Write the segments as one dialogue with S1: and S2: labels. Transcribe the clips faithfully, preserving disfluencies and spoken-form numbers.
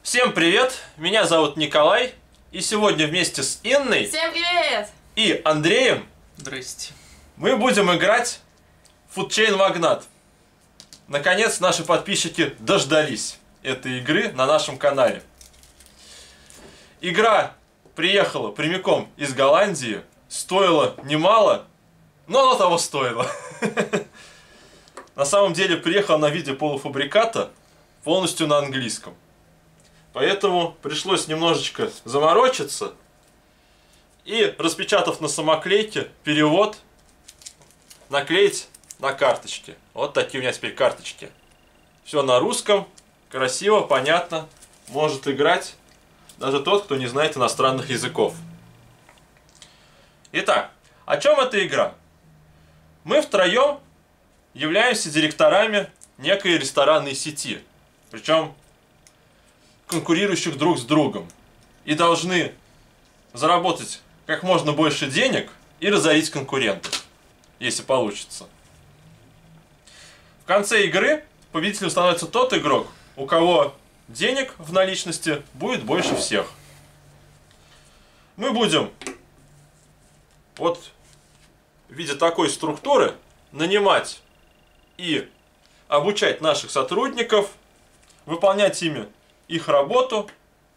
S1: Всем привет! Меня зовут Николай, и сегодня вместе с Инной
S2: Всем привет!
S1: И Андреем
S3: Здрасте.
S1: мы будем играть в Food Chain Magnate. Наконец наши подписчики дождались этой игры на нашем канале. Игра приехала прямиком из Голландии, стоила немало, но оно того стоило. На самом деле приехала на виде полуфабриката полностью на английском. Поэтому пришлось немножечко заморочиться и, распечатав на самоклейке, перевод наклеить на карточки. Вот такие у меня теперь карточки. Все на русском, красиво, понятно, может играть даже тот, кто не знает иностранных языков. Итак, о чем эта игра? Мы втроем являемся директорами некой ресторанной сети, причем конкурирующих друг с другом, и должны заработать как можно больше денег и разорить конкурентов, если получится. В конце игры победителем становится тот игрок, у кого денег в наличности будет больше всех. Мы будем вот в виде такой структуры нанимать и обучать наших сотрудников, выполнять ими их работу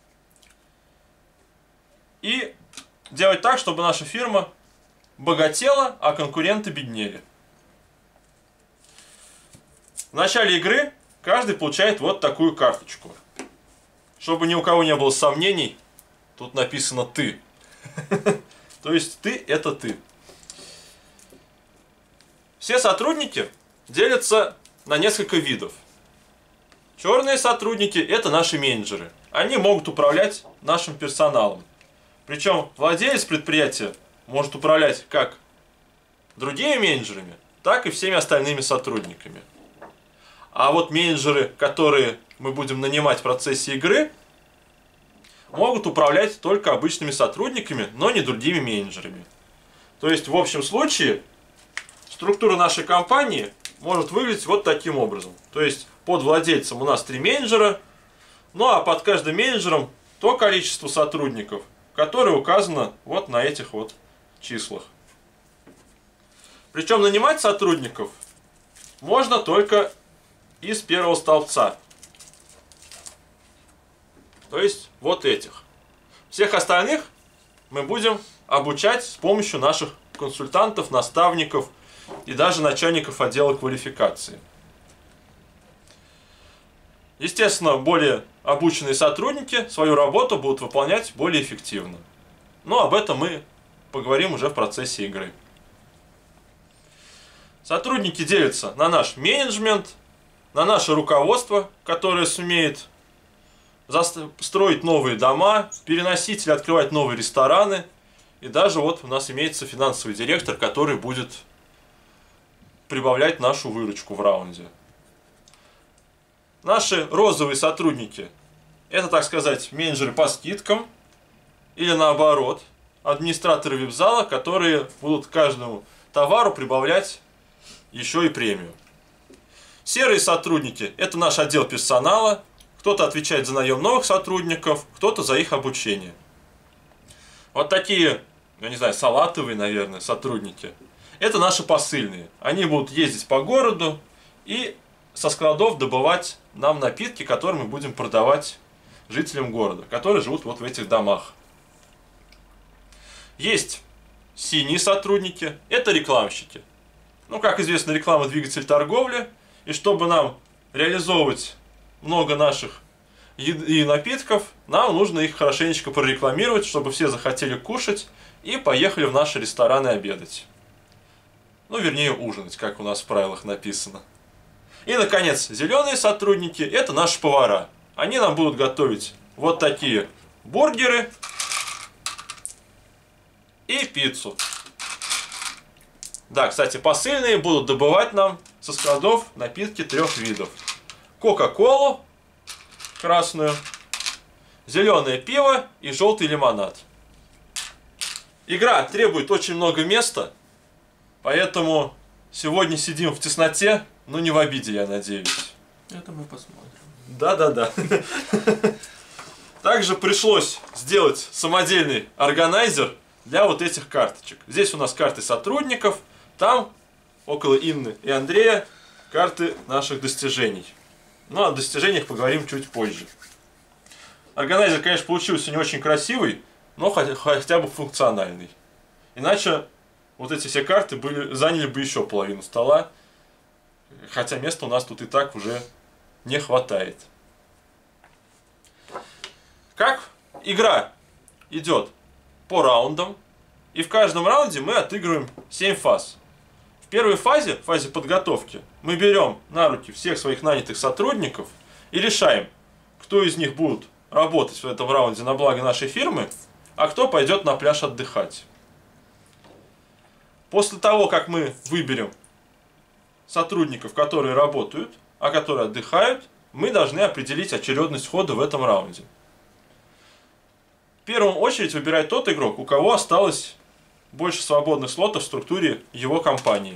S1: и делать так, чтобы наша фирма богатела, а конкуренты беднели. В начале игры каждый получает вот такую карточку. Чтобы ни у кого не было сомнений, тут написано «ты». То есть «ты» — это «ты». Все сотрудники делятся на несколько видов. Черные сотрудники – это наши менеджеры. Они могут управлять нашим персоналом. Причем владелец предприятия может управлять как другими менеджерами, так и всеми остальными сотрудниками. А вот менеджеры, которые мы будем нанимать в процессе игры, могут управлять только обычными сотрудниками, но не другими менеджерами. То есть, в общем случае, структура нашей компании может выглядеть вот таким образом. То есть, под владельцем у нас три менеджера, ну а под каждым менеджером то количество сотрудников, которое указано вот на этих вот числах. Причем нанимать сотрудников можно только из первого столбца. То есть вот этих. Всех остальных мы будем обучать с помощью наших консультантов, наставников и даже начальников отдела квалификации. Естественно, более обученные сотрудники свою работу будут выполнять более эффективно. Но об этом мы поговорим уже в процессе игры. Сотрудники делятся на наш менеджмент, на наше руководство, которое сумеет строить новые дома, переносить или открывать новые рестораны. И даже вот у нас имеется финансовый директор, который будет прибавлять нашу выручку в раунде. Наши розовые сотрудники – это, так сказать, менеджеры по скидкам, или наоборот, администраторы вип-зала, которые будут каждому товару прибавлять еще и премию. Серые сотрудники – это наш отдел персонала, кто-то отвечает за наем новых сотрудников, кто-то за их обучение. Вот такие, я не знаю, салатовые, наверное, сотрудники – это наши посыльные. Они будут ездить по городу и со складов добывать нам напитки, которые мы будем продавать жителям города, которые живут вот в этих домах. Есть синие сотрудники, это рекламщики. Ну, как известно, реклама – двигатель торговли, и чтобы нам реализовывать много наших еды и напитков, нам нужно их хорошенечко прорекламировать, чтобы все захотели кушать и поехали в наши рестораны обедать. Ну, вернее, ужинать, как у нас в правилах написано. И, наконец, зеленые сотрудники – это наши повара. Они нам будут готовить вот такие бургеры и пиццу. Да, кстати, посыльные будут добывать нам со складов напитки трех видов. Кока-колу красную, зеленое пиво и желтый лимонад. Игра требует очень много места, поэтому сегодня сидим в тесноте. Ну, не в обиде, я надеюсь.
S3: Это мы посмотрим.
S1: Да-да-да. Также пришлось сделать самодельный органайзер для вот этих карточек. Здесь у нас карты сотрудников, там около Инны и Андрея карты наших достижений. Ну, о достижениях поговорим чуть позже. Органайзер, конечно, получился не очень красивый, но хотя бы функциональный. Иначе вот эти все карты были, заняли бы еще половину стола, хотя места у нас тут и так уже не хватает. Как игра идет по раундам, и в каждом раунде мы отыгрываем семь фаз. В первой фазе, в фазе подготовки, мы берем на руки всех своих нанятых сотрудников и решаем, кто из них будет работать в этом раунде на благо нашей фирмы, а кто пойдет на пляж отдыхать. После того, как мы выберем сотрудников, которые работают, а которые отдыхают, мы должны определить очередность хода в этом раунде. В первую очередь выбирает тот игрок, у кого осталось больше свободных слотов в структуре его компании.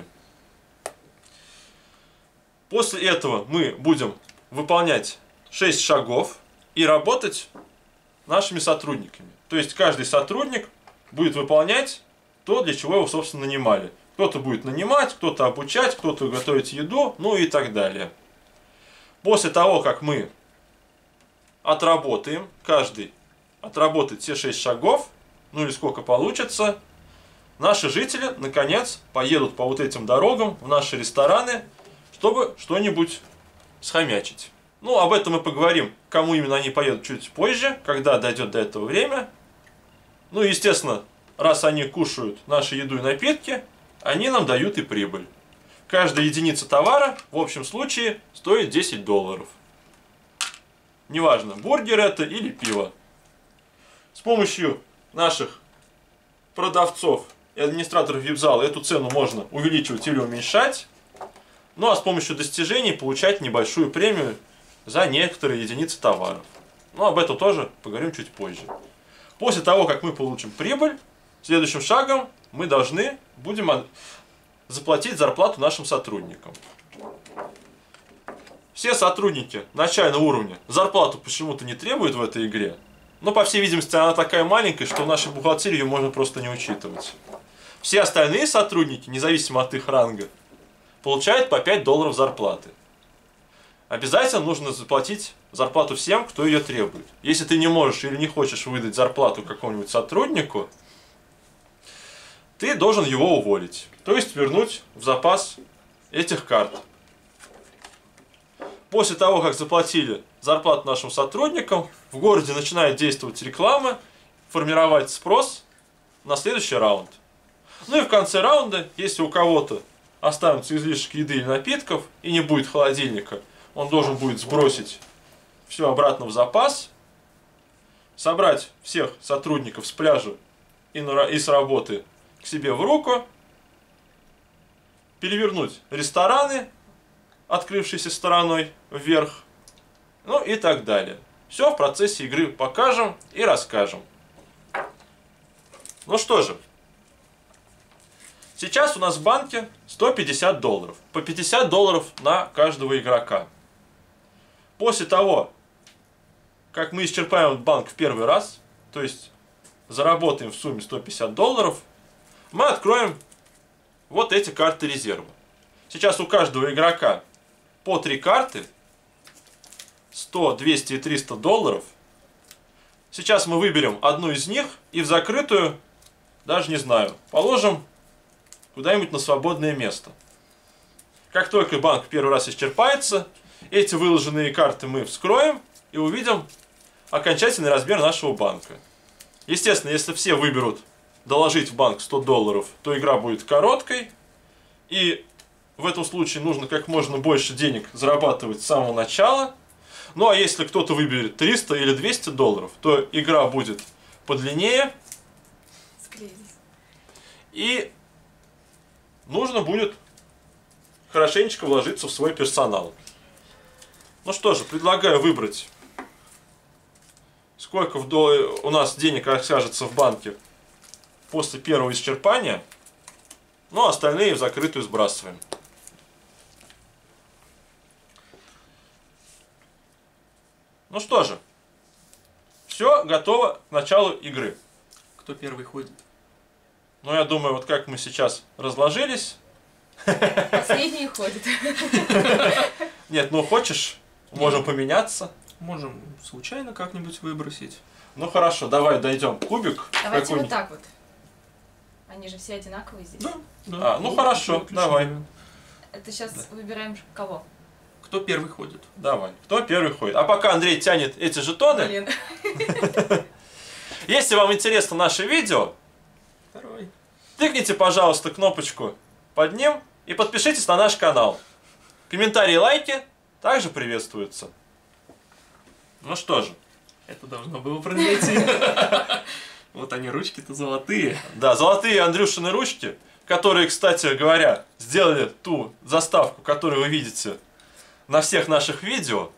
S1: После этого мы будем выполнять шесть шагов и работать нашими сотрудниками. То есть каждый сотрудник будет выполнять то, для чего его, собственно, нанимали. Кто-то будет нанимать, кто-то обучать, кто-то готовить еду, ну и так далее. После того, как мы отработаем, каждый отработает все шесть шагов, ну или сколько получится, наши жители, наконец, поедут по вот этим дорогам в наши рестораны, чтобы что-нибудь схомячить. Ну, об этом мы поговорим, кому именно они поедут чуть позже, когда дойдет до этого время. Ну, естественно, раз они кушают нашу еду и напитки, они нам дают и прибыль. Каждая единица товара в общем случае стоит десять долларов. Неважно, бургер это или пиво. С помощью наших продавцов и администраторов вип-зала эту цену можно увеличивать или уменьшать. Ну а с помощью достижений получать небольшую премию за некоторые единицы товаров. Но об этом тоже поговорим чуть позже. После того, как мы получим прибыль, следующим шагом мы должны будем заплатить зарплату нашим сотрудникам. Все сотрудники начального уровня зарплату почему-то не требуют в этой игре. Но, по всей видимости, она такая маленькая, что в нашей бухгалтерии ее можно просто не учитывать. Все остальные сотрудники, независимо от их ранга, получают по пять долларов зарплаты. Обязательно нужно заплатить зарплату всем, кто ее требует. Если ты не можешь или не хочешь выдать зарплату какому-нибудь сотруднику, ты должен его уволить. То есть вернуть в запас этих карт. После того, как заплатили зарплату нашим сотрудникам, в городе начинает действовать реклама, формировать спрос на следующий раунд. Ну и в конце раунда, если у кого-то останутся излишки еды или напитков и не будет холодильника, он должен будет сбросить все обратно в запас, собрать всех сотрудников с пляжа и с работы к себе в руку, перевернуть рестораны, открывшейся стороной вверх, ну и так далее. Все в процессе игры покажем и расскажем. Ну что же, сейчас у нас в банке сто пятьдесят долларов, по пятьдесят долларов на каждого игрока. После того, как мы исчерпаем банк в первый раз, то есть заработаем в сумме сто пятьдесят долларов, мы откроем вот эти карты резерва. Сейчас у каждого игрока по три карты, сто, двести и триста долларов. Сейчас мы выберем одну из них и в закрытую, даже не знаю, положим куда-нибудь на свободное место. Как только банк первый раз исчерпается, эти выложенные карты мы вскроем и увидим окончательный размер нашего банка. Естественно, если все выберут доложить в банк сто долларов, то игра будет короткой. И в этом случае нужно как можно больше денег зарабатывать с самого начала. Ну а если кто-то выберет триста или двести долларов, то игра будет подлиннее. И нужно будет хорошенечко вложиться в свой персонал. Ну что же, предлагаю выбрать, сколько у нас денег окажется в банке после первого исчерпания. Ну а остальные в закрытую сбрасываем. Ну что же, Все готово к началу игры.
S2: Кто первый ходит?
S1: Ну, я думаю, вот как мы сейчас разложились.
S3: Последний ходит.
S1: Нет, ну хочешь, можем поменяться.
S2: Можем случайно как-нибудь выбросить.
S1: Ну хорошо, давай дойдем. Кубик.
S3: Давайте вот так вот. Они же все одинаковые здесь.
S2: Да, да.
S1: А, ну хорошо,
S2: отлично.
S1: давай.
S3: Это сейчас выбираем кого?
S2: Кто первый ходит?
S1: Давай. Кто первый ходит? А пока Андрей тянет эти жетоны.
S3: Блин.
S1: Если вам интересно наше видео,
S2: Второй.
S1: тыкните, пожалуйста, кнопочку под ним и подпишитесь на наш канал. Комментарии и лайки также приветствуются. Ну что же.
S2: Это должно было произойти. Вот они, ручки-то золотые.
S1: Да, золотые Андрюшины ручки, которые, кстати говоря, сделали ту заставку, которую вы видите на всех наших видео,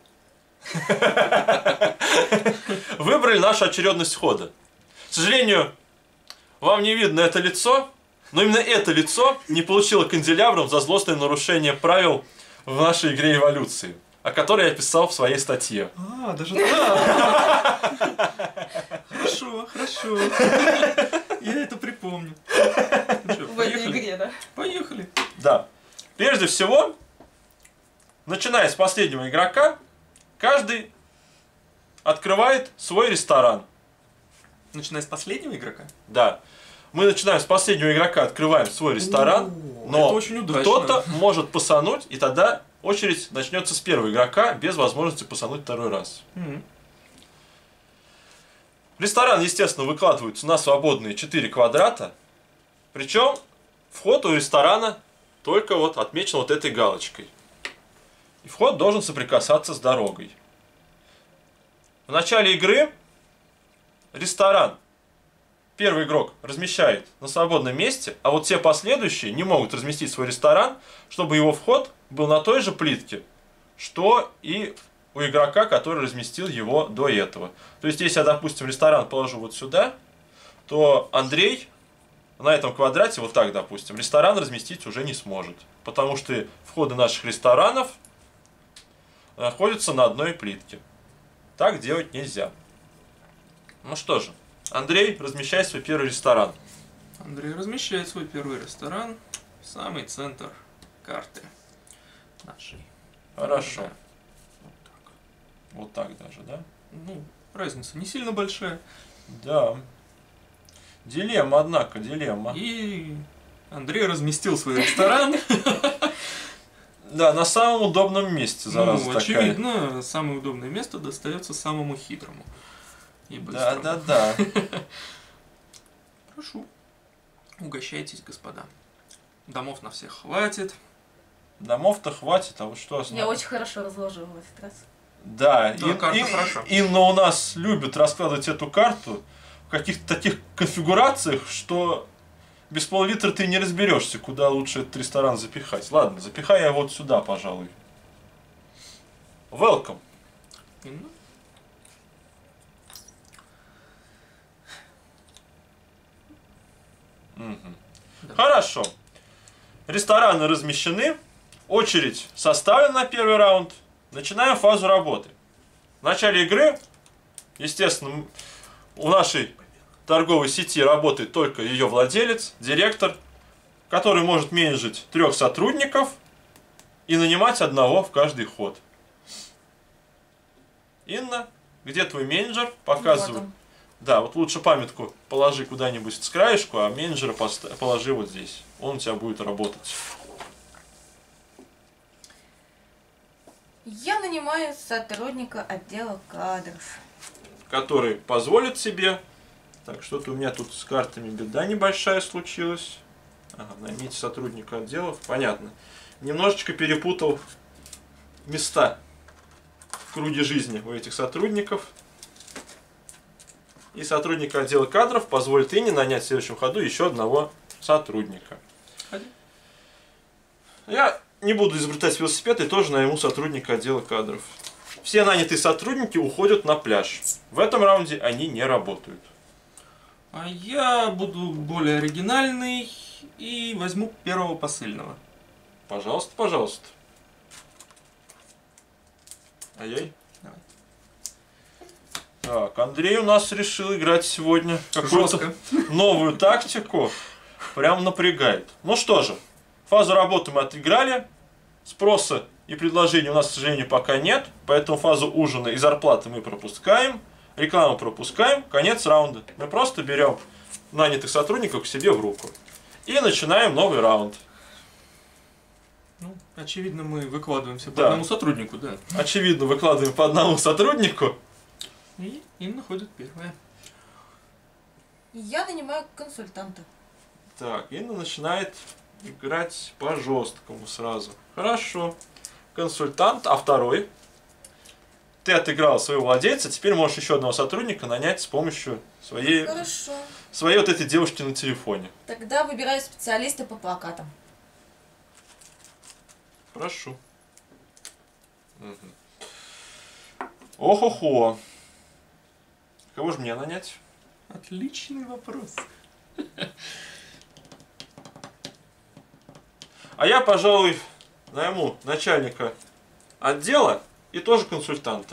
S1: выбрали нашу очередность хода. К сожалению, вам не видно это лицо, но именно это лицо не получило канделябром за злостное нарушение правил в нашей игре эволюции, о которой я писал в своей статье.
S2: А, даже так. Хорошо, хорошо. Я это припомню. Ну что,
S3: В этой
S2: поехали?
S3: игре, да?
S2: Поехали.
S1: Да. Прежде всего, начиная с последнего игрока, каждый открывает свой ресторан.
S2: Начиная с последнего игрока?
S1: Да. Мы начинаем с последнего игрока, открываем свой ресторан,
S2: О,
S1: но
S2: это очень удачно.
S1: кто-то может пасануть, и тогда очередь начнется с первого игрока, без возможности пасануть второй раз.
S2: Мгм.
S1: Ресторан, естественно, выкладывается на свободные четыре квадрата, причем вход у ресторана только вот отмечен вот этой галочкой. И вход должен соприкасаться с дорогой. В начале игры ресторан первый игрок размещает на свободном месте, а вот все последующие не могут разместить свой ресторан, чтобы его вход был на той же плитке, что и у игрока, который разместил его до этого. То есть, если я, допустим, ресторан положу вот сюда, то Андрей на этом квадрате, вот так, допустим, ресторан разместить уже не сможет. Потому что входы наших ресторанов находятся на одной плитке. Так делать нельзя. Ну что же, Андрей, размещай свой первый ресторан.
S2: Андрей размещает свой первый ресторан в самый центр карты нашей.
S1: Хорошо.
S2: Да. Вот так.
S1: Вот так даже, да?
S2: Ну, разница не сильно большая.
S1: Да. Дилемма, однако, дилемма.
S2: И Андрей разместил свой ресторан.
S1: Да, на самом удобном месте, зараза
S2: Ну,
S1: такая.
S2: очевидно, самое удобное место достается самому хитрому. И
S1: Да,
S2: быстрому.
S1: да, да.
S2: Прошу. Угощайтесь, господа. Домов на всех хватит.
S1: Домов-то хватит, а вот что
S3: Я
S1: основное?
S3: очень хорошо разложила в этот раз.
S1: Да,
S2: Да,
S1: и,
S2: карта
S1: и-
S2: хорошо.
S1: Инна у нас любит раскладывать эту карту в каких-то таких конфигурациях, что без пол-литра ты не разберешься, куда лучше этот ресторан запихать. Ладно, запихай я вот сюда, пожалуй. Welcome.
S2: Инна?
S1: Мгм.
S2: Да.
S1: Хорошо. Рестораны размещены, очередь составлена на первый раунд. Начинаем фазу работы. В начале игры, естественно, у нашей торговой сети работает только ее владелец, директор, который может менеджить трех сотрудников и нанимать одного в каждый ход. Инна, где твой менеджер? Показывай.
S3: Вот он.
S1: Да, вот лучше памятку положи куда-нибудь с краешку, а менеджера поста- положи вот здесь. Он у тебя будет работать.
S3: Я нанимаю сотрудника отдела кадров.
S1: Который позволит себе... Так, что-то у меня тут с картами беда небольшая случилась. Ага, наймите сотрудника отделов. Понятно. Немножечко перепутал места в круге жизни у этих сотрудников. И сотрудник отдела кадров позволит Инне нанять в следующем ходу еще одного сотрудника.
S2: Ходи.
S1: Я не буду изобретать велосипед и тоже найму сотрудника отдела кадров. Все нанятые сотрудники уходят на пляж. В этом раунде они не работают.
S2: А я буду более оригинальный и возьму первого посыльного.
S1: Пожалуйста, пожалуйста. Ай-яй.
S2: Давай.
S1: Так, Андрей у нас решил играть сегодня какую-то
S2: Жестко.
S1: новую тактику. Прям напрягает. Ну что же, фазу работы мы отыграли. Спроса и предложений у нас, к сожалению, пока нет. Поэтому фазу ужина и зарплаты мы пропускаем. Рекламу пропускаем. Конец раунда. Мы просто берем нанятых сотрудников к себе в руку. И начинаем новый раунд.
S2: Ну, очевидно, мы выкладываемся по
S1: Да.
S2: одному сотруднику, да.
S1: Очевидно, выкладываем по одному сотруднику.
S2: И Инна ходит первая.
S4: Я нанимаю консультанта.
S1: Так, Инна начинает играть по жесткому сразу. Хорошо. Консультант, а второй? Ты отыграл своего владельца, теперь можешь еще одного сотрудника нанять с помощью своей,
S4: Хорошо.
S1: своей вот этой девушки на телефоне.
S4: Тогда выбираю специалиста по плакатам.
S1: Хорошо. Угу. Ох-охо. Кого же мне нанять?
S2: Отличный вопрос.
S1: А я, пожалуй, найму начальника отдела и тоже консультанта.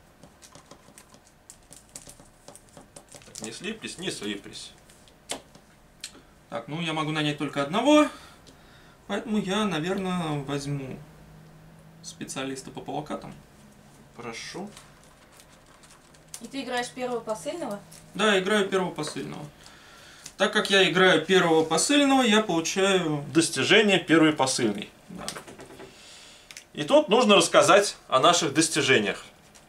S1: Так, не слиплись, не слиплись.
S2: Так, ну я могу нанять только одного, поэтому я, наверное, возьму специалиста по плакатам.
S1: Прошу.
S3: И ты играешь первого посыльного?
S2: Да, играю первого посыльного. Так как я играю первого посыльного, я получаю...
S1: Достижение первый посыльный.
S2: Да.
S1: И тут нужно рассказать о наших достижениях.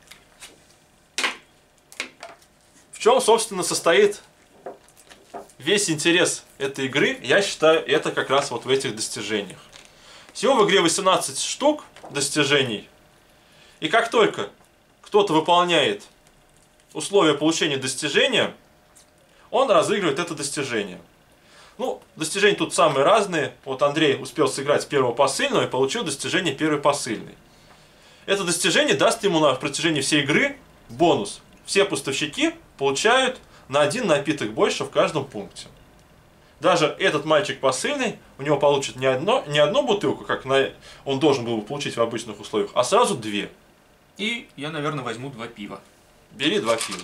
S1: В чем, собственно, состоит весь интерес этой игры, я считаю, это как раз вот в этих достижениях. Всего в игре восемнадцать штук достижений. И как только кто-то выполняет условия получения достижения, он разыгрывает это достижение. Ну, достижения тут самые разные. Вот Андрей успел сыграть первого посыльного и получил достижение первый посыльный. Это достижение даст ему на протяжении всей игры бонус. Все поставщики получают на один напиток больше в каждом пункте. Даже этот мальчик посыльный, у него получит не, одно, не одну бутылку, как на, он должен был бы получить в обычных условиях, а сразу две.
S2: И я, наверное, возьму два пива.
S1: Бери два пива.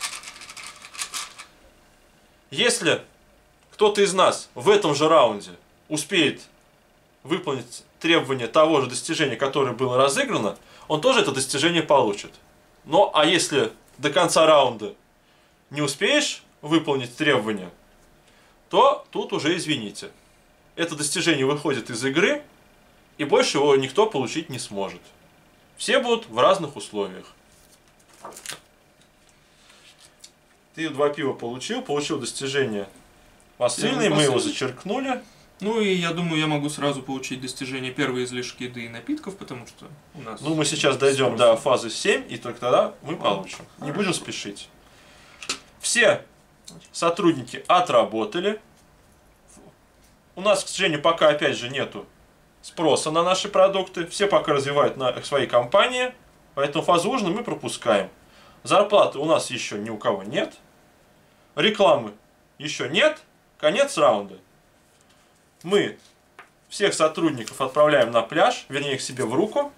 S1: Если кто-то из нас в этом же раунде успеет выполнить требования того же достижения, которое было разыграно, он тоже это достижение получит. Но а если до конца раунда не успеешь выполнить требования, то тут уже извините. Это достижение выходит из игры, и больше его никто получить не сможет. Все будут в разных условиях. Ты два пива получил, получил достижение посыльный, мы его зачеркнули.
S2: Ну и я думаю, я могу сразу получить достижение первой излишки еды и напитков, потому что у нас...
S1: Ну, мы сейчас дойдем до фазы семь, и только тогда мы получим. Не будем спешить. Все сотрудники отработали. У нас, к сожалению, пока, опять же, нету спроса на наши продукты. Все пока развивают на свои компании, поэтому фазу ужина мы пропускаем. Зарплаты у нас еще ни у кого нет. Рекламы еще нет. Конец раунда. Мы всех сотрудников отправляем на пляж, вернее, к себе в руку.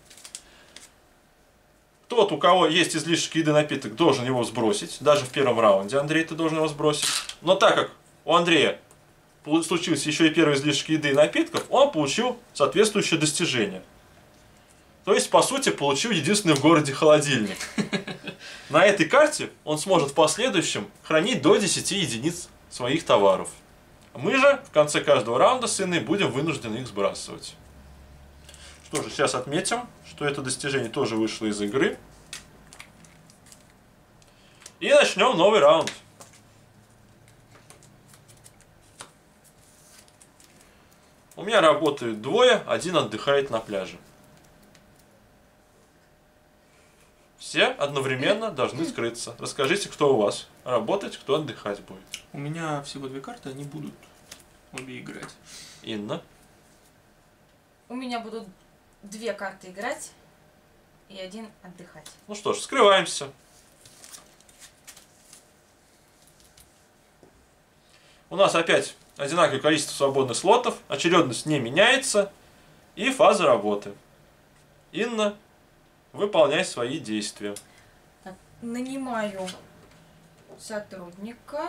S1: Тот, у кого есть излишек еды и напиток, должен его сбросить. Даже в первом раунде, Андрей, ты должен его сбросить. Но так как у Андрея случился еще и первый излишек еды и напитков, он получил соответствующее достижение. То есть, по сути, получил единственный в городе холодильник. На этой карте он сможет в последующем хранить до десяти единиц своих товаров. Мы же в конце каждого раунда с Инной будем вынуждены их сбрасывать. Что же, сейчас отметим, что это достижение тоже вышло из игры. И начнем новый раунд. У меня работают двое, один отдыхает на пляже. Все одновременно должны скрыться. Расскажите, кто у вас работать, кто отдыхать будет.
S2: У меня всего две карты, они будут обе играть.
S1: Инна.
S3: У меня будут две карты играть и один отдыхать.
S1: Ну что ж, скрываемся. У нас опять одинаковое количество свободных слотов, очередность не меняется и фаза работы. Инна, выполняй свои действия.
S3: нанимаю сотрудника.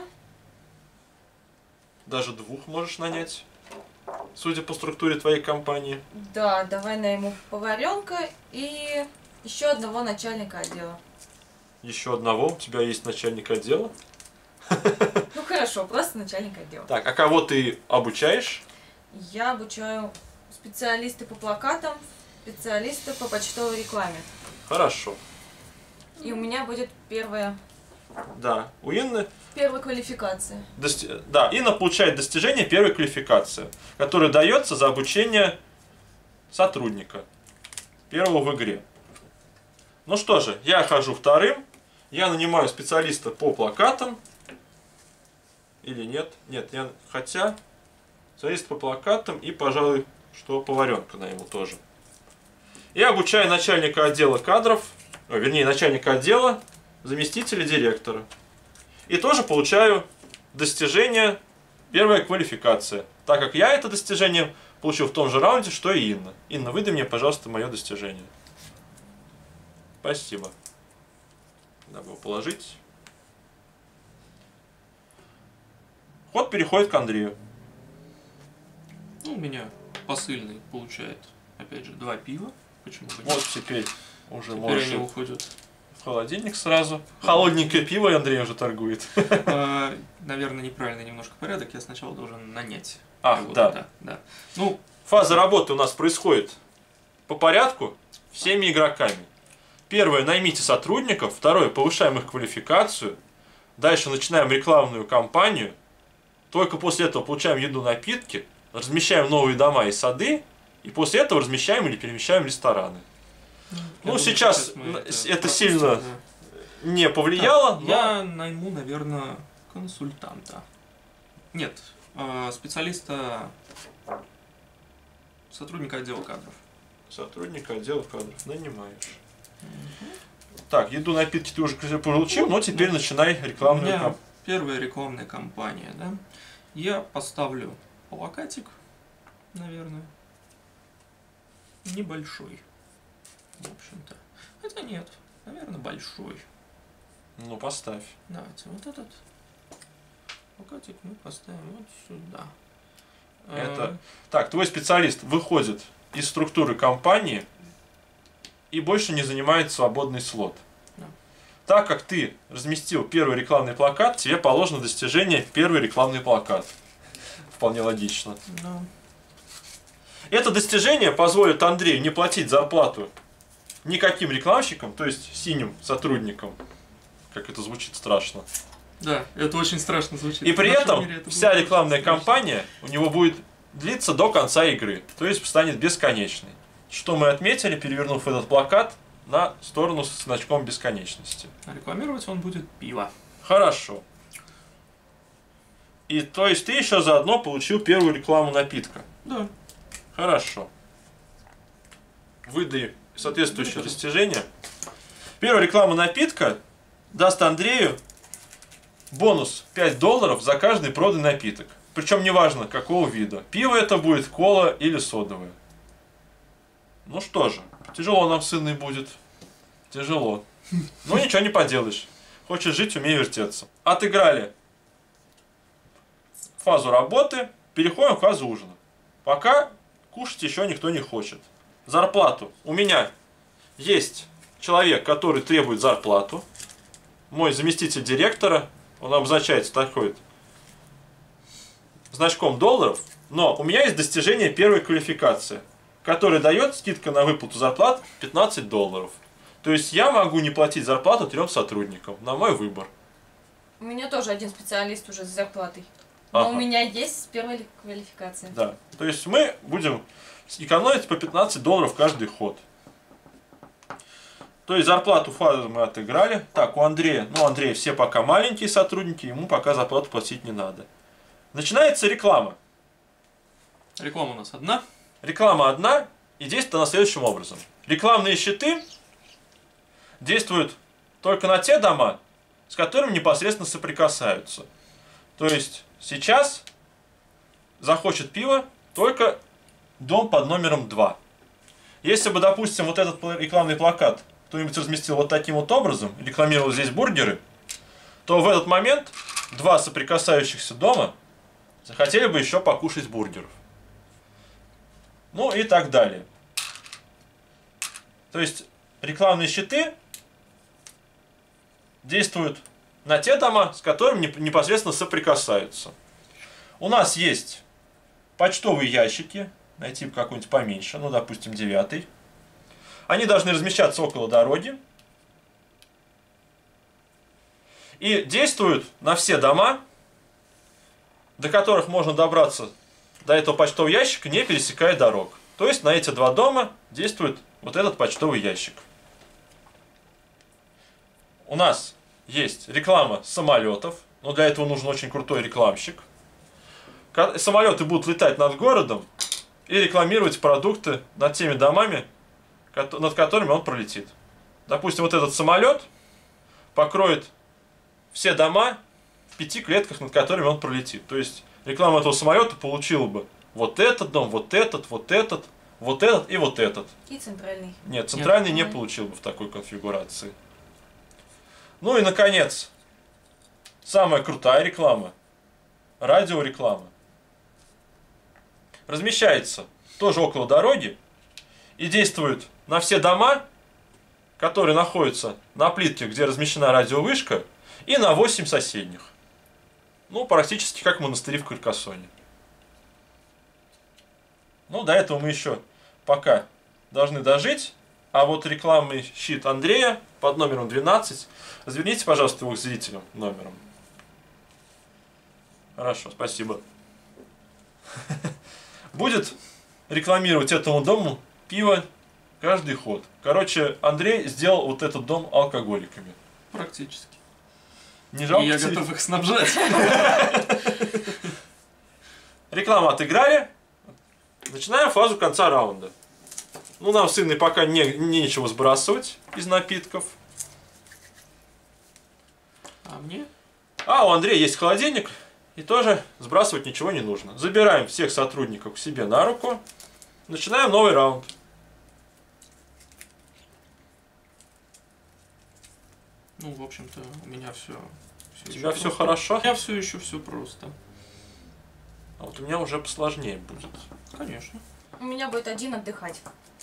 S1: Даже двух можешь нанять, судя по структуре твоей компании.
S3: Да, давай найму поваренка и еще одного начальника отдела.
S1: Еще одного, у тебя есть начальник отдела.
S3: Ну хорошо, просто начальник отдела.
S1: Так, а кого ты обучаешь?
S3: Я обучаю специалисты по плакатам, специалисты по почтовой рекламе.
S1: Хорошо.
S3: И у меня будет первая,
S1: Да, у Инны...
S3: первая квалификация.
S1: Дости... Да, Инна получает достижение первой квалификации, которая дается за обучение сотрудника первого в игре. Ну что же, я хожу вторым, я нанимаю специалиста по плакатам. Или нет? Нет, я... хотя специалист по плакатам и, пожалуй, что поваренка на ему тоже. Я обучаю начальника отдела кадров, о, вернее, начальника отдела, заместителя директора. И тоже получаю достижение первая квалификация, так как я это достижение получил в том же раунде, что и Инна. Инна, выдай мне, пожалуйста, мое достижение. Спасибо. Надо было положить. Ход переходит к Андрею.
S2: Ну, у меня посыльный получает, опять же, два пива. Почему бы нет?
S1: Вот теперь уже
S2: Теперь
S1: можешь
S2: они уходят.
S1: в холодильник сразу. Холодненькое пиво и Андрей уже торгует.
S2: А, наверное, неправильный немножко порядок. Я сначала должен нанять.
S1: А,
S2: кого-то,
S1: да.
S2: да, да. Ну,
S1: Фаза работы у нас происходит по порядку всеми игроками. Первое, наймите сотрудников. Второе, повышаем их квалификацию. Дальше начинаем рекламную кампанию. Только после этого получаем еду, напитки. Размещаем новые дома и сады. И после этого размещаем или перемещаем рестораны.
S2: я
S1: Ну,
S2: думаю,
S1: сейчас
S2: мы
S1: это
S2: пропустим,
S1: сильно
S2: да.
S1: не повлияло,
S2: Так,
S1: но...
S2: Я найму, наверное, консультанта. Нет, э, специалиста, сотрудника отдела кадров.
S1: Сотрудника отдела кадров нанимаешь. Так, еду, напитки ты уже получил, но теперь
S2: Ну,
S1: начинай
S2: У
S1: рекламную
S2: меня
S1: кампанию.
S2: первая рекламная кампания, да? Я поставлю плакатик, наверное, небольшой, в общем-то. Хотя нет, наверное, большой.
S1: Ну, поставь.
S2: Давайте вот этот плакатик мы поставим вот сюда.
S1: Это...
S2: А,
S1: Так, твой специалист выходит из структуры компании и больше не занимает свободный слот.
S2: Да.
S1: Так как ты разместил первый рекламный плакат, тебе положено достижение первый рекламный плакат. Вполне логично.
S2: да.
S1: Это достижение позволит Андрею не платить зарплату никаким рекламщикам, то есть синим сотрудникам. Как это звучит страшно.
S2: Да, это очень страшно звучит.
S1: И при
S2: В нашем
S1: этом
S2: мире это
S1: вся
S2: будет
S1: рекламная
S2: очень страшно.
S1: кампания у него будет длиться до конца игры. То есть станет бесконечной. Что мы отметили, перевернув этот плакат на сторону с значком бесконечности.
S2: А рекламировать он будет пиво.
S1: Хорошо. И то есть ты еще заодно получил первую рекламу напитка.
S2: Да.
S1: Хорошо. Выдай соответствующее
S2: Выдай,
S1: достижение. Первая реклама напитка даст Андрею бонус пять долларов за каждый проданный напиток. Причем неважно какого вида. Пиво это будет, кола или содовое. Ну что же, тяжело нам с Инной будет. Тяжело. Ну ничего не поделаешь. Хочешь жить, умей вертеться. Отыграли фазу работы, переходим в фазу ужина. Пока кушать еще никто не хочет. Зарплату. У меня есть человек, который требует зарплату. Мой заместитель директора, он обозначается такой значком долларов, но у меня есть достижение первой квалификации, которая дает скидка на выплату зарплат пятнадцать долларов. То есть я могу не платить зарплату трем сотрудникам, на мой выбор.
S3: У меня тоже один специалист уже с зарплатой. Но
S1: Ага.
S3: у меня есть первая квалификация.
S1: Да. То есть мы будем экономить по пятнадцать долларов каждый ход. То есть зарплату фазы мы отыграли. Так, у Андрея, ну Андрей, все пока маленькие сотрудники, ему пока зарплату платить не надо. Начинается реклама.
S2: Реклама у нас одна.
S1: Реклама одна, и действует она следующим образом. Рекламные щиты действуют только на те дома, с которыми непосредственно соприкасаются. То есть сейчас захочет пиво только дом под номером два. Если бы, допустим, вот этот рекламный плакат кто-нибудь разместил вот таким вот образом, рекламировал здесь бургеры, то в этот момент два соприкасающихся дома захотели бы еще покушать бургеров. Ну и так далее. То есть рекламные щиты действуют на те дома, с которыми непосредственно соприкасаются. У нас есть почтовые ящики, найти какой-нибудь поменьше, ну, допустим, девятый. Они должны размещаться около дороги. И действуют на все дома, до которых можно добраться до этого почтового ящика, не пересекая дорог. То есть на эти два дома действует вот этот почтовый ящик. У нас есть реклама самолетов, но для этого нужен очень крутой рекламщик. Самолеты будут летать над городом и рекламировать продукты над теми домами, над которыми он пролетит. Допустим, вот этот самолет покроет все дома в пяти клетках, над которыми он пролетит. То есть реклама этого самолета получила бы вот этот дом, вот этот, вот этот, вот этот и вот этот.
S3: И центральный.
S1: Нет, центральный
S3: Нет.
S1: не получил бы в такой конфигурации. Ну и, наконец, самая крутая реклама. Радиореклама. Размещается тоже около дороги и действует на все дома, которые находятся на плитке, где размещена радиовышка, и на восемь соседних. Ну, практически как монастыри в Каркасоне. Ну, до этого мы еще пока должны дожить. А вот рекламный щит Андрея под номером двенадцать. Разверните, пожалуйста, его к зрителям номером. Хорошо, спасибо. Будет рекламировать этому дому пиво каждый ход. Короче, Андрей сделал вот этот дом алкоголиками.
S2: Практически.
S1: Не жалко
S2: И я
S1: тебе?
S2: готов их снабжать.
S1: Рекламу отыграли. Начинаем фазу конца раунда. Ну, нам с Инной пока не, нечего сбрасывать из напитков.
S2: А мне?
S1: А у Андрея есть холодильник. И тоже сбрасывать ничего не нужно. Забираем всех сотрудников к себе на руку. Начинаем новый раунд.
S2: Ну, в общем-то, у меня все.
S1: У тебя все хорошо?
S2: У меня все еще все просто.
S1: А вот у меня уже посложнее будет.
S2: Конечно.
S3: У меня будет один отдыхать.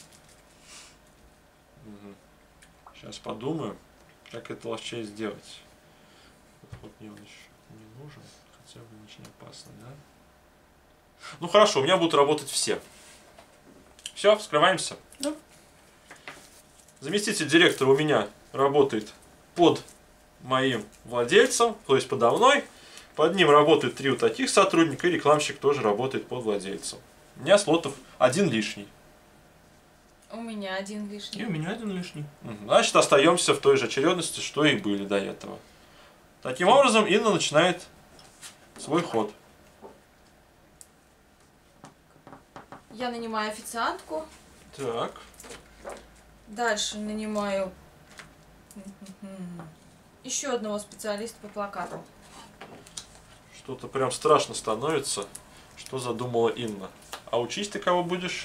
S1: Сейчас подумаю, как это легче сделать. Вот мне он еще не нужен. Хотя бы очень опасно, да? Ну хорошо, у меня будут работать все. Все, вскрываемся?
S2: Да.
S1: Заместитель директора у меня работает под моим владельцем, то есть подо мной. Под ним работает три вот таких сотрудника, и рекламщик тоже работает под владельцем. У меня слотов один лишний.
S3: У меня один
S2: И
S3: лишний.
S2: у меня один лишний.
S1: Значит, остаемся в той же очередности, что и были до этого. Таким образом, Инна начинает свой ход.
S3: Я нанимаю официантку.
S1: Так.
S3: Дальше нанимаю еще одного специалиста по плакатам.
S1: Что-то прям страшно становится, что задумала Инна. А учить ты кого будешь?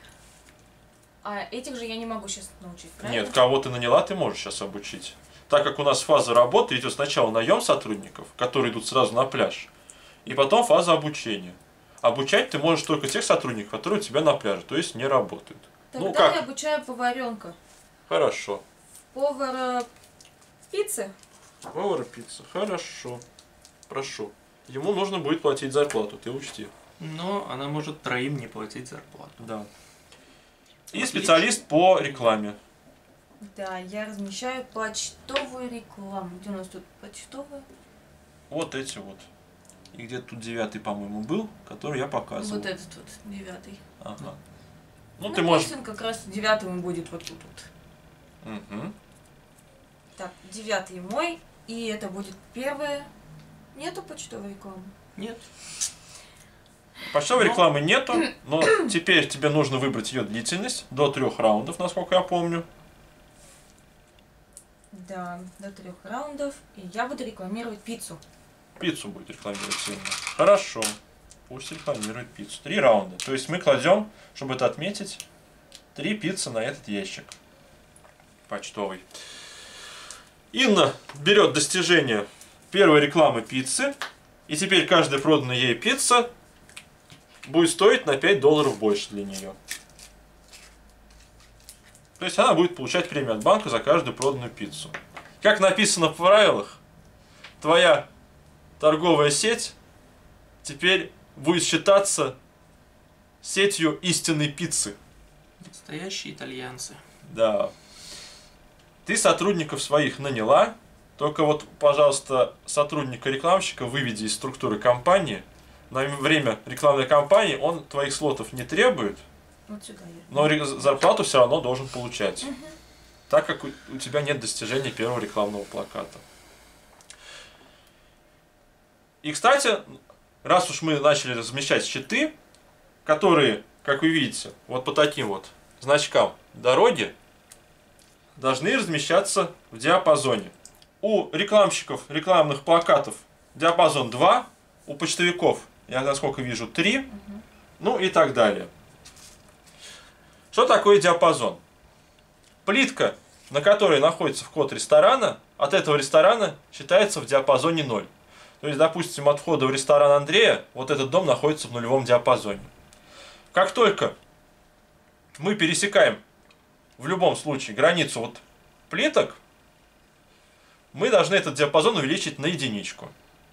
S3: А этих же я не могу сейчас научить, правильно?
S1: Нет, кого ты наняла, ты можешь сейчас обучить. Так как у нас фаза работы идет сначала наем сотрудников, которые идут сразу на пляж, и потом фаза обучения. Обучать ты можешь только тех сотрудников, которые у тебя на пляже, то есть не работают.
S3: Тогда
S1: ну как?
S3: я обучаю поваренка.
S1: Хорошо.
S3: Повара пиццы.
S1: Повара пицца. Хорошо. Прошу. Ему нужно будет платить зарплату, ты учти.
S2: Но она может троим не платить зарплату.
S1: Да. И
S2: Отлично.
S1: специалист по рекламе.
S3: Да, я размещаю почтовую рекламу. Где у нас тут почтовая?
S1: Вот эти вот. И где-то тут девятый, по-моему, был, который я показывал.
S3: Вот этот вот, девятый.
S1: Ага. Ну,
S3: Ну,
S1: ты можешь...
S3: пусть он как раз девятым и будет вот тут вот.
S1: Угу.
S3: Так, девятый мой. И это будет первое. Нету почтовой рекламы?
S2: Нет.
S1: Почтовой
S2: Но-
S1: рекламы нету, но теперь тебе нужно выбрать ее длительность до трех раундов, насколько я помню.
S3: Да, до трех раундов. И я буду рекламировать пиццу.
S1: Пиццу будет рекламировать сильно. Хорошо. Пусть рекламирует пиццу. Три раунда. То есть мы кладем, чтобы это отметить, три пиццы на этот ящик. почтовый. Инна берет достижение первой рекламы пиццы. И теперь каждая проданная ей пицца будет стоить на пять долларов больше для нее. То есть она будет получать премию от банка за каждую проданную пиццу. Как написано в правилах, твоя торговая сеть теперь будет считаться сетью истинной пиццы.
S2: Настоящие итальянцы.
S1: Да. Ты сотрудников своих наняла, только вот, пожалуйста, сотрудника-рекламщика выведи из структуры компании. На время рекламной кампании он твоих слотов не требует,
S3: Вот сюда я.
S1: но ре- зарплату все равно должен получать.
S3: Мгм.
S1: Так как у, у тебя нет достижения первого рекламного плаката. И, кстати, раз уж мы начали размещать щиты, которые, как вы видите, вот по таким вот значкам дороги, должны размещаться в диапазоне. У рекламщиков рекламных плакатов диапазон два, у почтовиков, я насколько вижу, три,
S3: Мгм.
S1: ну и так далее. Что такое диапазон? Плитка, на которой находится вход ресторана, от этого ресторана считается в диапазоне ноль. То есть, допустим, от входа в ресторан Андрея вот этот дом находится в нулевом диапазоне. Как только мы пересекаем в любом случае границу вот плиток, мы должны этот диапазон увеличить на единичку.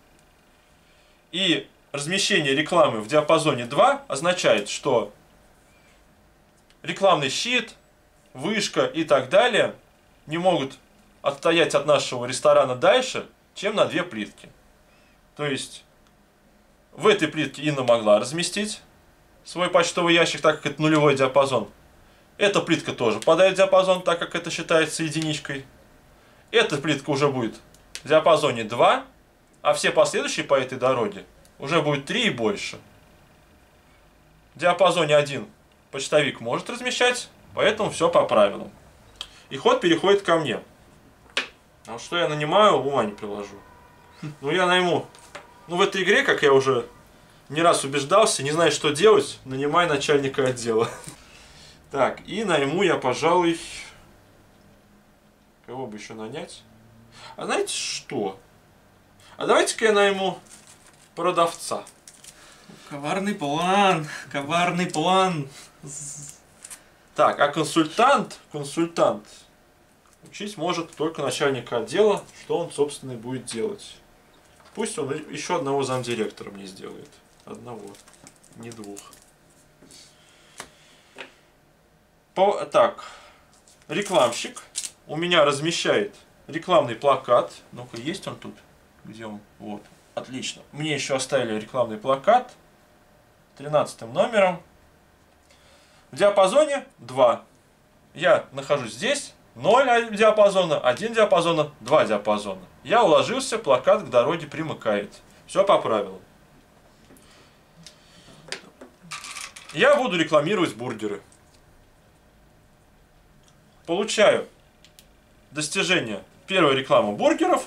S1: И размещение рекламы в диапазоне два означает, что рекламный щит, вышка и так далее не могут отстоять от нашего ресторана дальше, чем на две плитки. То есть в этой плитке Инна могла разместить свой почтовый ящик, так как это нулевой диапазон. Эта плитка тоже попадает в диапазон, так как это считается единичкой. Эта плитка уже будет в диапазоне два, а все последующие по этой дороге уже будет три и больше. В диапазоне один почтовик может размещать, поэтому все по правилам. И ход переходит ко мне. А что я нанимаю, ума не приложу. Ну я найму. Ну в этой игре, как я уже не раз убеждался, не знаешь, что делать, нанимай начальника отдела. Так, и найму я, пожалуй... Кого бы еще нанять? А знаете что? А давайте-ка я найму продавца.
S2: Коварный план, коварный план.
S1: Так, а консультант, консультант учить может только начальника отдела, что он, собственно, и будет делать. Пусть он еще одного замдиректора мне сделает. Одного, не двух. По, так, рекламщик у меня размещает рекламный плакат. Ну-ка, есть он тут? Где он? Вот. Отлично. Мне еще оставили рекламный плакат тринадцатым номером. В диапазоне два. Я нахожусь здесь. ноль диапазона, один диапазона, два диапазона. Я уложился, плакат к дороге примыкает. Все по правилам. Я буду рекламировать бургеры. Получаю достижение первой рекламы бургеров.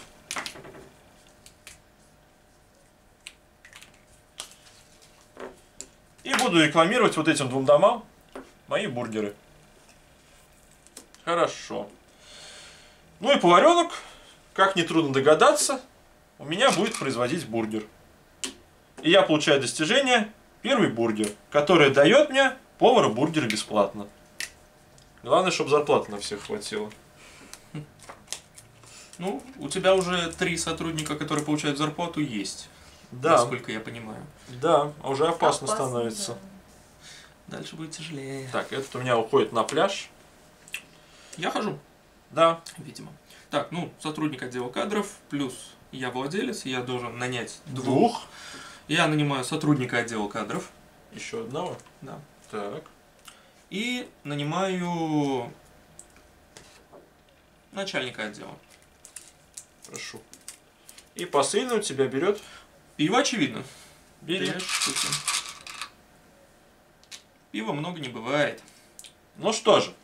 S1: И буду рекламировать вот этим двум домам мои бургеры. Хорошо. Ну и поваренок, как нетрудно догадаться, у меня будет производить бургер. И я получаю достижение первый бургер, которое дает мне повара бургеры бесплатно. Главное, чтобы зарплаты на всех хватило.
S2: Ну, у тебя уже три сотрудника, которые получают зарплату, есть.
S1: Да,
S2: Насколько я понимаю.
S1: да, а уже опасно,
S3: Опасно,
S1: становится.
S3: да.
S2: Дальше будет тяжелее.
S1: Так, этот у меня уходит на пляж.
S2: Я хожу,
S1: Да.
S2: видимо. Так, ну, сотрудник отдела кадров, плюс я владелец, я должен нанять двух.
S1: Двух.
S2: Я нанимаю сотрудника отдела кадров.
S1: Еще одного.
S2: Да.
S1: Так.
S2: И нанимаю начальника отдела.
S1: Прошу. И посыльный у тебя берет.
S2: Пиво, очевидно.
S1: Бери.
S2: Две штуки. Пива много не бывает.
S1: Ну что же.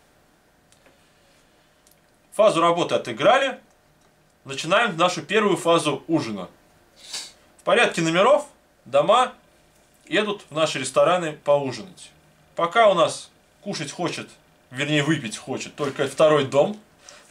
S1: Фазу работы отыграли. Начинаем нашу первую фазу ужина. В порядке номеров дома едут в наши рестораны поужинать. Пока у нас кушать хочет, вернее выпить хочет только второй дом.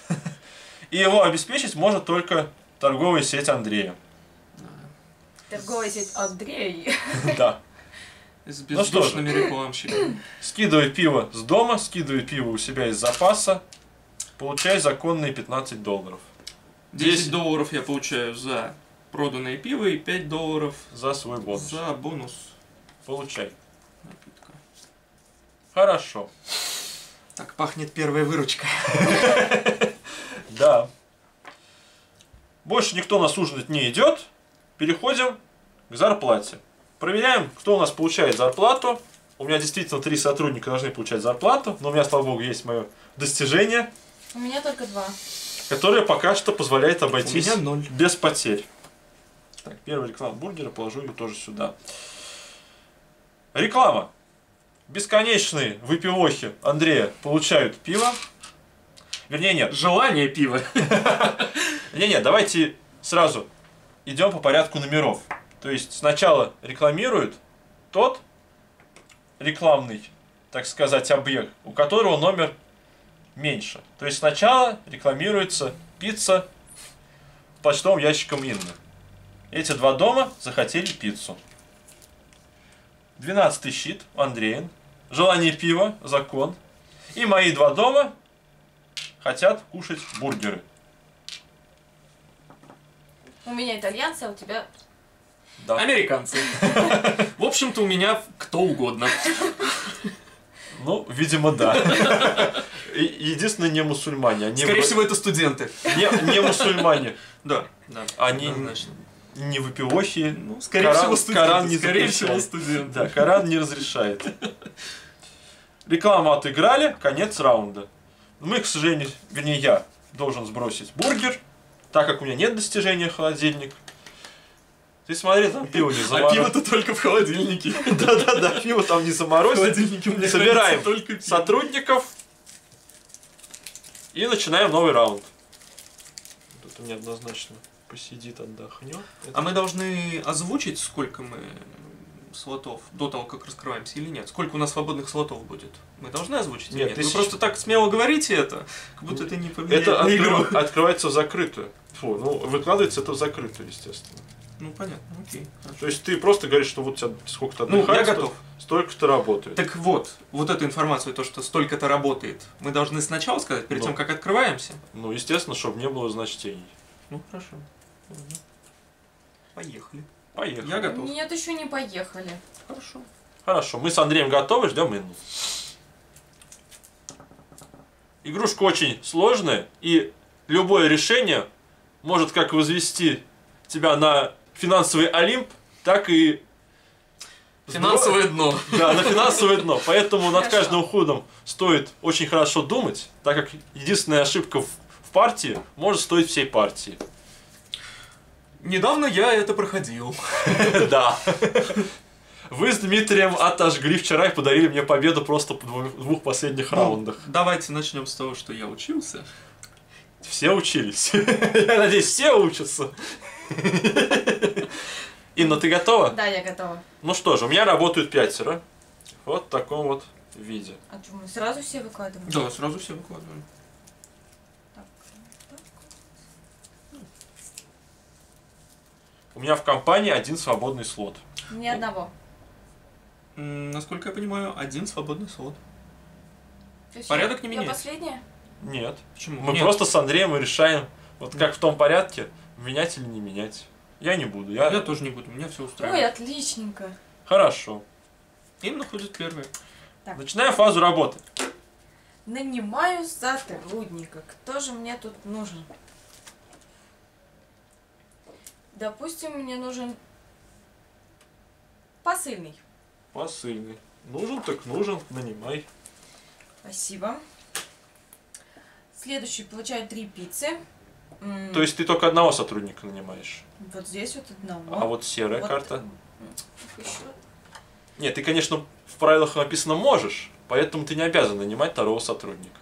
S1: И его обеспечить может только торговая сеть Андрея.
S3: Торговая сеть Андрей.
S1: Да.
S2: С
S1: Ну что же.
S2: бездушными рекламщиками.
S1: Скидывай пиво с дома, скидывай пиво у себя из запаса, получай законные пятнадцать долларов.
S2: десять долларов я получаю за проданное пиво и пять долларов
S1: За свой бонус.
S2: за бонус
S1: Получай.
S2: напитка.
S1: Хорошо.
S2: Так пахнет первая выручка.
S1: Да. Больше никто нас ужинать не идет. Переходим к зарплате. Проверяем, кто у нас получает зарплату. У меня действительно три сотрудника должны получать зарплату, но у меня, слава богу, есть мое достижение,
S3: У меня только два.
S1: которое пока что позволяет обойтись
S2: У меня ноль.
S1: без потерь. Так, первая реклама бургера, положу ее тоже сюда. Реклама. Бесконечные выпивохи Андрея получают пиво. Вернее, нет.
S2: Желание пива.
S1: Не-не, давайте сразу идем по порядку номеров. То есть сначала рекламирует тот рекламный, так сказать, объект, у которого номер меньше. То есть сначала рекламируется пицца почтовым ящиком Инны. Эти два дома захотели пиццу. Двенадцатый щит, Андреин. Желание пива, закон. И мои два дома хотят кушать бургеры.
S3: У меня итальянцы, а у тебя...
S1: Да.
S2: Американцы. В общем-то, у меня кто угодно.
S1: Ну, видимо, да. И- Единственное, не мусульмане. Они
S2: Скорее
S1: вроде-
S2: всего, это студенты.
S1: не, не мусульмане.
S2: Да, да.
S1: Они
S2: Однозначно.
S1: не выпивохи.
S2: Ну, скорее
S1: Коран-
S2: всего, студенты.
S1: Коран не
S2: Скорее
S1: запрещает.
S2: всего, студенты.
S1: Да, Коран не разрешает. Рекламу отыграли, конец раунда. Мы, к сожалению, вернее, я должен сбросить бургер, так как у меня нет достижения холодильник. Ты смотри, там пиво не
S2: А
S1: заморозил.
S2: пиво-то только в холодильнике.
S1: Да-да-да, пиво там не
S2: В
S1: заморозил.
S2: холодильнике у меня
S1: Собираем
S2: хранится только пиво.
S1: сотрудников и начинаем новый раунд. Тут у меня однозначно посидит, отдохнет.
S2: А мы должны озвучить, сколько мы слотов до того, как раскрываемся, или нет? Сколько у нас свободных слотов будет? Мы должны озвучить или
S1: Нет,
S2: нет?
S1: ты
S2: Вы
S1: щ-
S2: просто так смело говорите это, как будто это не поменяет
S1: Это
S2: на игру.
S1: откры- открывается в закрытую. Фу, ну, выкладывается это в закрытую, естественно.
S2: Ну, понятно, окей. хорошо.
S1: То есть ты просто говоришь, что вот у тебя сколько-то
S2: Ну, я
S1: отдыхает,
S2: готов.
S1: столько-то работает.
S2: Так вот, вот эту информацию, то, что столько-то работает, мы должны сначала сказать, перед
S1: Ну.
S2: тем, как открываемся?
S1: Ну, естественно, чтобы не было значений.
S2: Ну, хорошо. Поехали.
S1: Поехали.
S2: Я готов.
S3: Нет, еще не поехали.
S2: Хорошо.
S1: Хорошо, мы с Андреем готовы, ждем Инну. Игрушка очень сложная, и любое решение может как возвести тебя на финансовый Олимп, так и...
S2: Финансовое дно.
S1: Да, на финансовое дно. Поэтому над
S3: Хорошо.
S1: каждым ходом стоит очень хорошо думать, так как единственная ошибка в, в партии может стоить всей партии.
S2: Недавно я это проходил.
S1: Да. Вы с Дмитрием отожгли вчера и подарили мне победу просто в двух- двух последних раундах.
S2: Ну, давайте начнем с того, что я учился.
S1: Все учились. Я надеюсь, все учатся. Инна, ты готова?
S3: Да, я готова.
S1: Ну что же, у меня работают пятеро. Вот в таком вот виде.
S3: А что, мы сразу все выкладываем?
S2: Да, сразу все выкладываем.
S3: Так, так.
S1: У меня в компании один свободный слот.
S3: Ни одного.
S2: М, Насколько я понимаю, один свободный слот.
S3: То есть
S2: Порядок
S3: я-
S2: не
S3: Я
S2: меняется.
S3: последняя?
S1: Нет.
S2: Почему?
S1: Мы
S2: Нет.
S1: просто с Андреем и решаем, вот как в том порядке, менять или не менять. Я не буду. Я...
S2: Я тоже не буду, меня все
S3: Ой,
S2: устраивает.
S3: отличненько.
S1: Хорошо.
S2: Инна ходит первая.
S3: Так.
S1: Начинаем фазу работы.
S3: Нанимаю сотрудника. Кто же мне тут нужен? Допустим, мне нужен посыльный.
S1: Посыльный. Нужен так нужен, нанимай.
S3: Спасибо. Следующий получает три пиццы. М,
S1: То есть ты только одного сотрудника нанимаешь.
S3: Вот здесь вот одного.
S1: А вот серая
S3: Вот.
S1: карта.
S3: Еще.
S1: Нет, ты, конечно, в правилах написано можешь, поэтому ты не обязан нанимать второго сотрудника.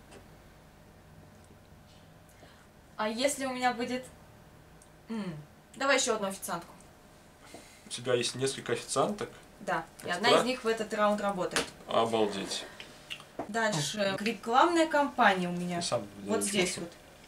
S3: А если у меня будет... М, Давай еще одну официантку.
S1: У тебя есть несколько официанток.
S3: Да, и
S1: Это
S3: одна
S1: да?
S3: из них в этот раунд работает.
S1: Обалдеть.
S3: Дальше. Рекламная кампания у меня.
S1: Ты сам
S3: Вот
S1: даешь
S3: здесь
S1: вопрос.
S3: вот.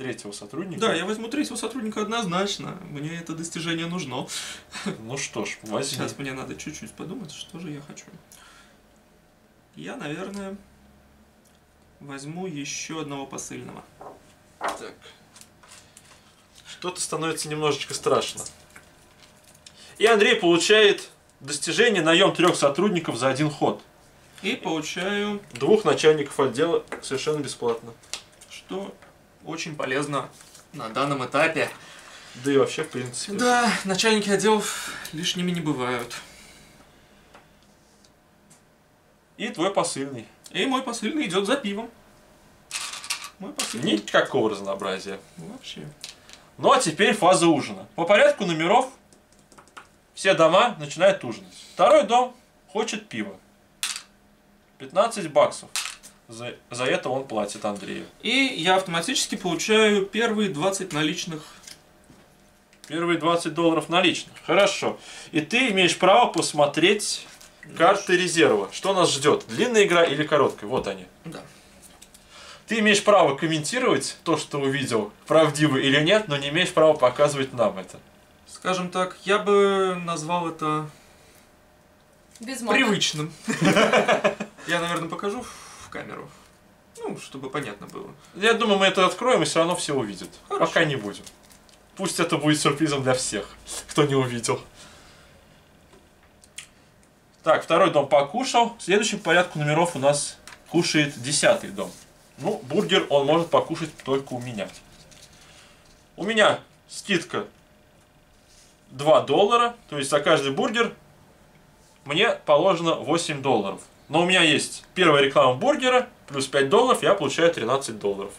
S1: третьего сотрудника.
S2: Да, я возьму третьего сотрудника однозначно. Мне это достижение нужно.
S1: Ну что ж, возьми.
S2: Сейчас мне надо чуть-чуть подумать, что же я хочу. Я, наверное, возьму еще одного посыльного.
S1: Так. Что-то становится немножечко страшно. И Андрей получает достижение наем трех сотрудников за один ход.
S2: И получаю,
S1: Двух начальников отдела совершенно бесплатно.
S2: что очень полезно на данном этапе.
S1: Да и вообще, в принципе.
S2: Да, начальники отделов лишними не бывают.
S1: И твой посыльный.
S2: И мой посыльный идет за пивом. Мой посыльный.
S1: Никакого разнообразия.
S2: Вообще.
S1: Ну а теперь фаза ужина. По порядку номеров все дома начинают ужинать. Второй дом хочет пива. пятнадцать баксов. За, за это он платит Андрею.
S2: И я автоматически получаю первые двадцать наличных.
S1: Первые двадцать долларов наличных. Хорошо. И ты имеешь право посмотреть карты резерва. Что нас ждет? Длинная игра или короткая? Вот они.
S2: Да.
S1: Ты имеешь право комментировать то, что увидел, правдиво или нет, но не имеешь права показывать нам это.
S2: Скажем так, я бы назвал это
S3: Без мока.
S2: привычным. Я, наверное, покажу в камеру. Ну, чтобы понятно было.
S1: Я думаю, мы это откроем и все равно все увидят.
S2: Хорошо.
S1: Пока не будем. Пусть это будет сюрпризом для всех, кто не увидел. Так, второй дом покушал. В следующем порядку номеров у нас кушает десятый дом. Ну, бургер он может покушать только у меня. У меня скидка два доллара. То есть за каждый бургер мне положено восемь долларов. Но у меня есть первая реклама бургера, плюс пять долларов, я получаю тринадцать долларов.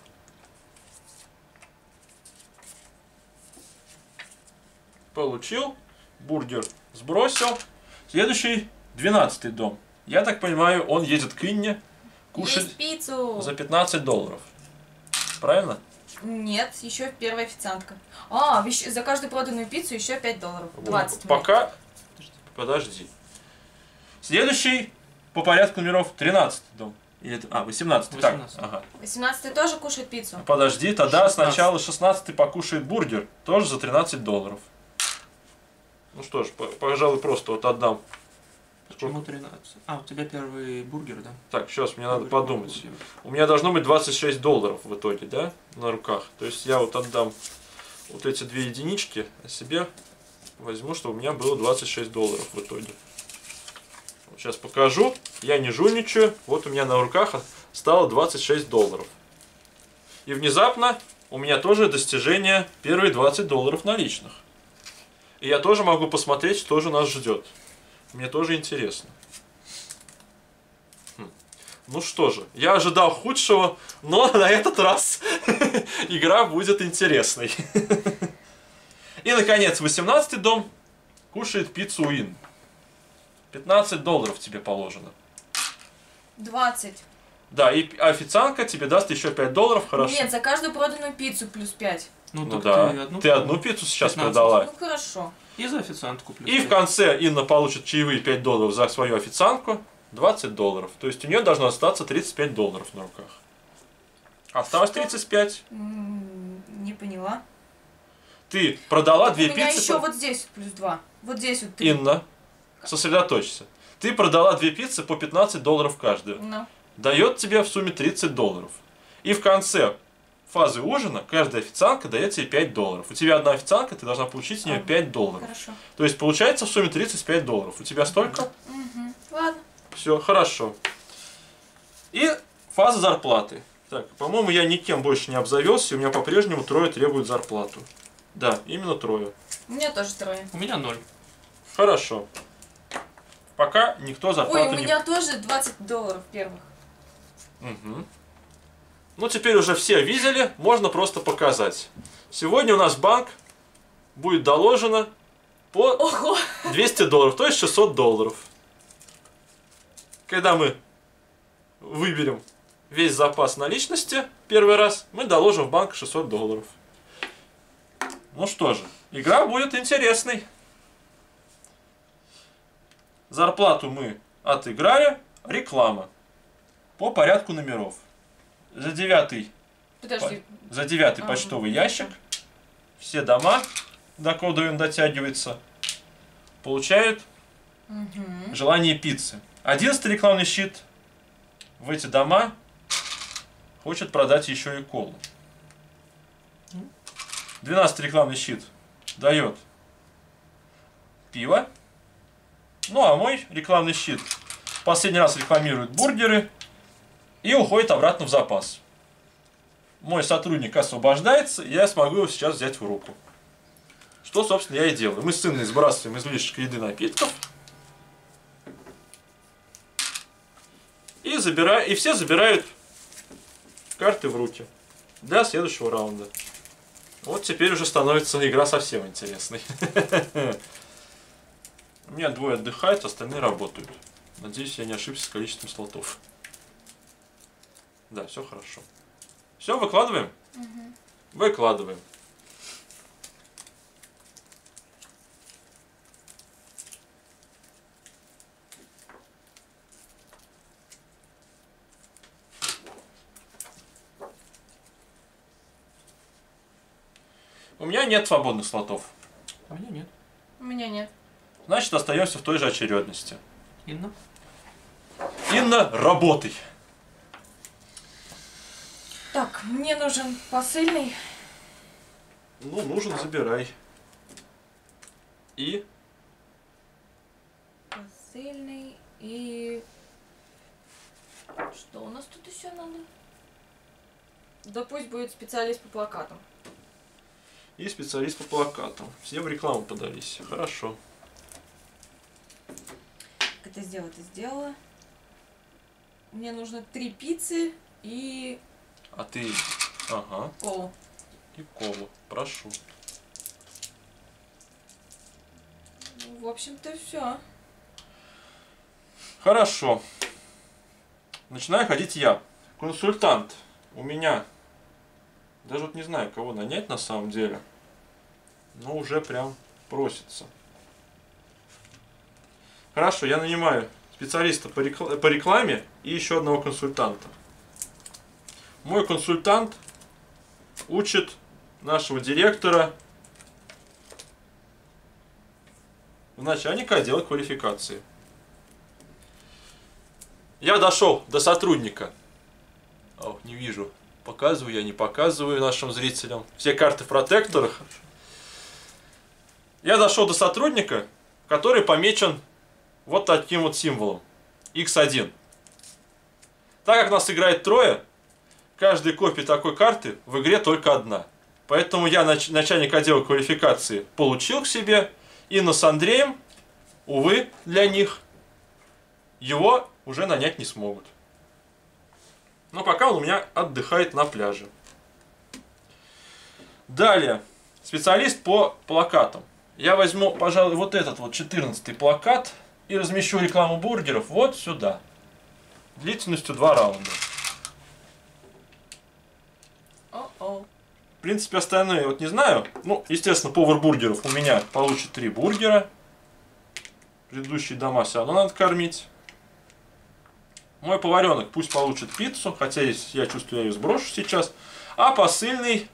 S1: Получил. Бургер сбросил. Следующий, двенадцатый дом. Я так понимаю, он едет к Инне кушать
S3: Есть пиццу.
S1: за пятнадцать долларов. Правильно?
S3: Нет, еще первая официантка. А, еще- за каждую проданную пиццу еще пять долларов. двадцать.
S1: Пока... Подожди. Следующий по порядку номеров тринадцатый дом. Или это- А, восемнадцатый. Так,
S2: восемнадцатый.
S1: ага.
S3: восемнадцатый тоже кушает пиццу.
S1: Подожди, тогда
S2: шестнадцатый.
S1: сначала шестнадцатый покушает бургер. Тоже за тринадцать долларов. Ну что ж, по- пожалуй, просто вот отдам.
S2: Почему тринадцать? А, у тебя первый бургер, да?
S1: Так, сейчас мне надо
S2: Бургер,
S1: подумать.
S2: бургер.
S1: У меня должно быть двадцать шесть долларов в итоге, да, на руках. То есть я вот отдам вот эти две единички, а себе возьму, чтобы у меня было двадцать шесть долларов в итоге. Вот сейчас покажу. Я не жульничаю. Вот у меня на руках стало двадцать шесть долларов. И внезапно у меня тоже достижение первые двадцать долларов наличных. И я тоже могу посмотреть, что же нас ждет. Мне тоже интересно. Хм. Ну что же, я ожидал худшего, но на этот раз игра будет интересной. И, наконец, восемнадцатый дом кушает пиццу Уин. пятнадцать долларов тебе положено.
S3: двадцать.
S1: Да, и официантка тебе даст еще пять долларов, хорошо.
S3: Нет, за каждую проданную пиццу плюс пять.
S2: Ну,
S1: Ну
S2: так
S1: да,
S2: ты одну,
S1: ты одну пиццу сейчас
S2: пятнадцать.
S1: продала.
S3: Ну хорошо.
S2: И за официантку плюс
S1: И в
S2: пять.
S1: конце Инна получит чаевые пять долларов за свою официантку, двадцать долларов. То есть у нее должно остаться тридцать пять долларов на руках. Осталось
S3: Что?
S1: тридцать пять.
S3: М, Не поняла.
S1: Ты продала
S3: Так
S1: две
S3: у меня
S1: пиццы.
S3: еще
S1: по-
S3: вот здесь плюс два. Вот здесь вот три.
S1: Инна, сосредоточься. Ты продала две пиццы по пятнадцать долларов каждая.
S3: Ну.
S1: Дает тебе в сумме тридцать долларов. И в конце фазы ужина каждая официантка дает тебе пять долларов. У тебя одна официантка, ты должна получить с нее
S3: Ага.
S1: пять долларов.
S3: Хорошо.
S1: То есть получается в сумме тридцать пять долларов. У тебя столько?
S3: Угу. Ладно.
S1: Все, хорошо. И фаза зарплаты. Так, по-моему, я никем больше не обзавелся, и у меня по-прежнему трое требуют зарплату. Да, именно трое.
S3: У меня тоже трое.
S2: У меня ноль.
S1: Хорошо. Пока никто
S3: Ой,
S1: зарплату
S3: у
S1: не...
S3: меня тоже двадцать долларов первых.
S1: Мгм. Ну, теперь уже все видели, можно просто показать. Сегодня у нас банк будет доложено по
S3: Ого!
S1: двести долларов, то есть шестьсот долларов. Когда мы выберем весь запас наличности первый раз, мы доложим в банк шестьсот долларов. Ну что же, игра будет интересной. Зарплату мы отыграли. Реклама. По порядку номеров. За девятый
S3: Подожди.
S1: За девятый
S3: Ага.
S1: почтовый ящик все дома, до кода он дотягивается, получают
S3: Угу.
S1: желание пиццы. Одиннадцатый рекламный щит в эти дома хочет продать еще и колу. Двенадцатый рекламный щит дает пиво. Ну а мой рекламный щит последний раз рекламирует бургеры и уходит обратно в запас. Мой сотрудник освобождается, и я смогу его сейчас взять в руку. Что, собственно, я и делаю. Мы с Инной сбрасываем излишек еды, напитков. И, забираю, и все забирают карты в руки для следующего раунда. Вот теперь уже становится игра совсем интересной. У меня двое отдыхают, остальные работают. Надеюсь, я не ошибся с количеством слотов. Да, все хорошо. Все, выкладываем?
S3: Угу.
S1: Выкладываем. У меня нет свободных слотов.
S2: У меня нет.
S3: У меня нет.
S1: Значит, остаемся в той же очередности.
S2: Инна?
S1: Инна, работай!
S3: Так, мне нужен посыльный.
S1: Ну, нужен, забирай. И?
S3: Посыльный и... Что у нас тут еще надо? Да пусть будет специалист по плакатам.
S1: И специалист по плакатам. Все в рекламу подались. Хорошо.
S4: Как это сделала? Это сделала. Мне нужно три пиццы и
S1: А ты... Ага.
S4: колу.
S1: И колу. Прошу.
S4: Ну, в общем-то, все.
S1: Хорошо. Начинаю ходить я. Консультант. У меня... Даже вот не знаю, кого нанять на самом деле. Но уже прям просится. Хорошо, я нанимаю специалиста по, рекла- по рекламе и еще одного консультанта. Мой консультант учит нашего директора в начальника отдела квалификации. Я дошел до сотрудника. О, не вижу. Показываю я, не показываю нашим зрителям. Все карты в протекторах. Я дошел до сотрудника, который помечен вот таким вот символом. икс один. Так как нас играет трое, каждой копии такой карты в игре только одна. Поэтому я, нач- начальник отдела квалификации, получил к себе. Инна с Андреем, увы, для них, его уже нанять не смогут. Но пока он у меня отдыхает на пляже. Далее. Специалист по плакатам. Я возьму, пожалуй, вот этот вот четырнадцатый плакат и размещу рекламу бургеров вот сюда. Длительностью два раунда.
S3: О-о.
S1: В принципе, остальное я вот не знаю. Ну, естественно, повар бургеров у меня получит три бургера. Предыдущие дома все равно надо кормить. Мой поваренок пусть получит пиццу, хотя если я чувствую, я ее сброшу сейчас. А посыльный...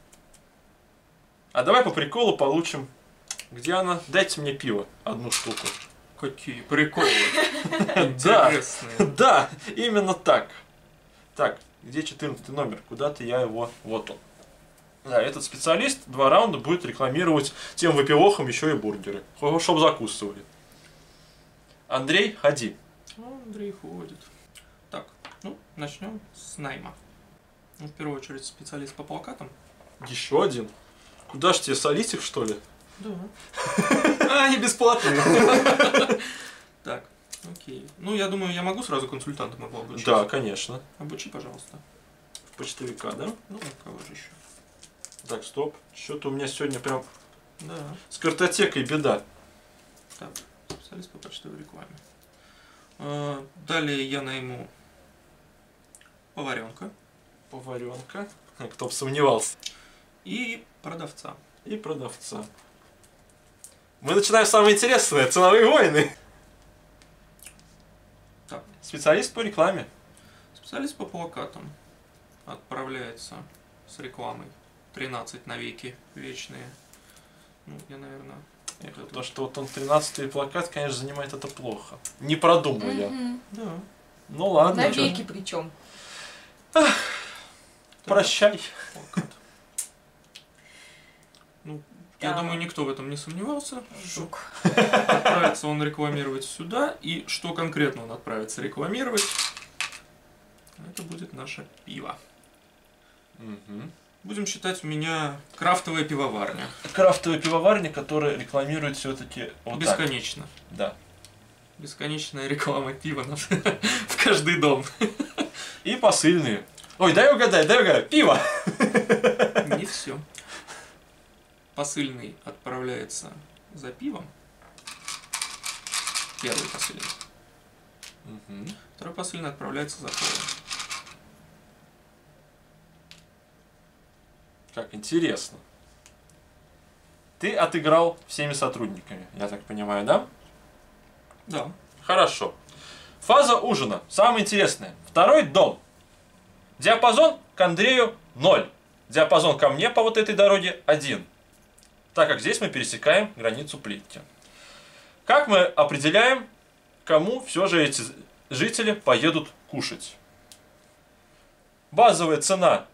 S1: А давай по приколу получим... Где она? Дайте мне пиво. Одну штуку.
S2: Какие приколы.
S1: Да,
S2: Интересные.
S1: да, именно так. Так, где четырнадцатый номер? Куда-то я его... Вот он. Да, этот специалист два раунда будет рекламировать тем выпивохам еще и бургеры. Чтобы закусывали. Андрей, ходи.
S2: Ну, Андрей ходит. Так, ну, начнем с найма. Ну, в первую очередь, специалист по плакатам.
S1: Еще один. Куда ж тебе солить их, что ли?
S2: Да. А, они бесплатные. Так, окей. Ну, я думаю, я могу сразу консультантом его обучить.
S1: Да, конечно.
S2: Обучи, пожалуйста.
S1: В почтовика, да?
S2: Ну, кого же еще?
S1: Так, стоп. Что-то у меня сегодня прям
S2: Да.
S1: с картотекой беда.
S2: Так, специалист по почтовой рекламе. А, Далее я найму поваренка
S1: Поваренка. Кто бы сомневался.
S2: и продавца.
S1: И продавца. Мы начинаем самое интересное. Ценовые войны.
S2: Так,
S1: Специалист по рекламе.
S2: специалист по плакатам отправляется с рекламой. тринадцать навеки вечные. Ну, я, наверное, вот это
S1: То, что вот он тринадцатый плакат, конечно, занимает это плохо. Не продумал я.
S3: Мгм.
S2: Да.
S1: Ну ладно, чё ж.
S3: Навеки причем.
S1: Прощай.
S2: Плакат. Ну, я
S3: Да.
S2: думаю, никто в этом не сомневался. Что
S3: Жук.
S2: отправится он рекламировать сюда, и что конкретно он отправится рекламировать, это будет наше пиво.
S1: Мгм.
S2: Будем считать, у меня крафтовая пивоварня.
S1: Крафтовая пивоварня, которая рекламирует все-таки вот так.
S2: Бесконечно.
S1: Да.
S2: Бесконечная реклама пива на- в каждый дом.
S1: И посыльные. Ой, дай угадай, дай угадай. Пиво!
S2: Не все. Посыльный отправляется за пивом. Первый посыльный.
S1: Мгм.
S2: Второй посыльный отправляется за колой.
S1: Как интересно. Ты отыграл всеми сотрудниками, я так понимаю, да?
S2: Да.
S1: Хорошо. Фаза ужина. Самое интересное. Второй дом. Диапазон к Андрею ноль. Диапазон ко мне по вот этой дороге один. Так как здесь мы пересекаем границу плитки. Как мы определяем, кому все же эти жители поедут кушать? Базовая цена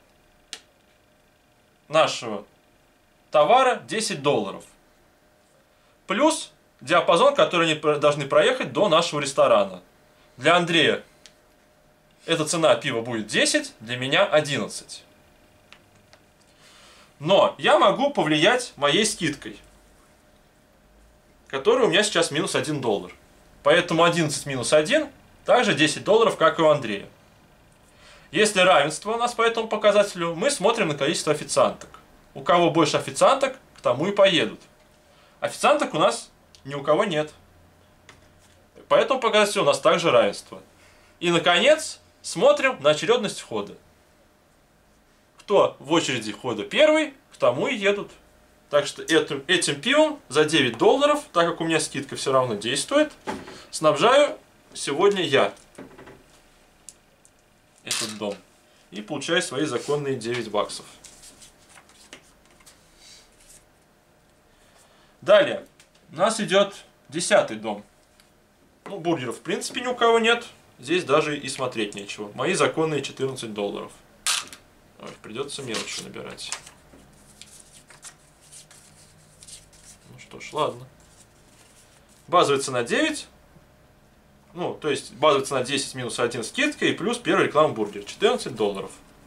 S1: нашего товара десять долларов. Плюс диапазон, который они про- должны проехать до нашего ресторана. Для Андрея эта цена пива будет десять, для меня одиннадцать. Но я могу повлиять моей скидкой, которая у меня сейчас минус один доллар. Поэтому одиннадцать минус один также десять долларов, как и у Андрея. Если равенство у нас по этому показателю, мы смотрим на количество официанток. У кого больше официанток, к тому и поедут. Официанток у нас ни у кого нет. По этому показателю у нас также равенство. И, наконец, смотрим на очередность входа. Кто в очереди входа первый, к тому и едут. Так что этим, этим пивом за девять долларов, так как у меня скидка все равно действует, снабжаю сегодня я этот дом. И получаю свои законные девять баксов. Далее. У нас идет десятый дом. Ну, бургеров в принципе ни у кого нет. Здесь даже и смотреть нечего. Мои законные четырнадцать долларов. Ой, придется мелочью набирать. Ну что ж, ладно. Базовая цена девять. Ну, то есть базовая цена десять минус один скидка и плюс первый рекламный бургер. четырнадцать долларов.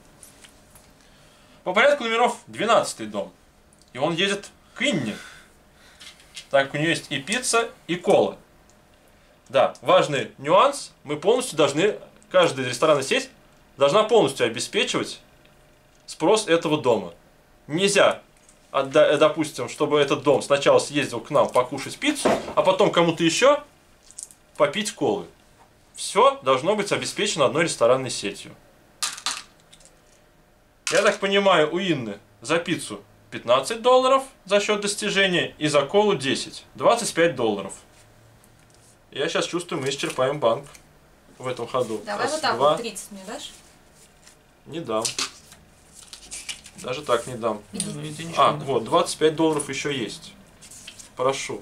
S1: По порядку номеров двенадцатый дом. И он едет к Инне. Так как у нее есть и пицца, и кола. Да, важный нюанс. Мы полностью должны, каждая ресторанная сеть должна полностью обеспечивать спрос этого дома. Нельзя, отда- допустим, чтобы этот дом сначала съездил к нам покушать пиццу, а потом кому-то еще попить колы. Все должно быть обеспечено одной ресторанной сетью. Я так понимаю, у Инны за пиццу пятнадцать долларов за счет достижения и за колу десять. двадцать пять долларов. Я сейчас чувствую, мы исчерпаем банк в этом ходу.
S3: Давай
S1: Раз,
S3: вот так
S1: два.
S3: вот тридцать мне дашь?
S1: Не дам. Даже так не дам.
S3: Иди.
S2: Ну, иди, ничего
S1: А,
S2: не дам.
S1: вот, двадцать пять долларов еще есть. Прошу.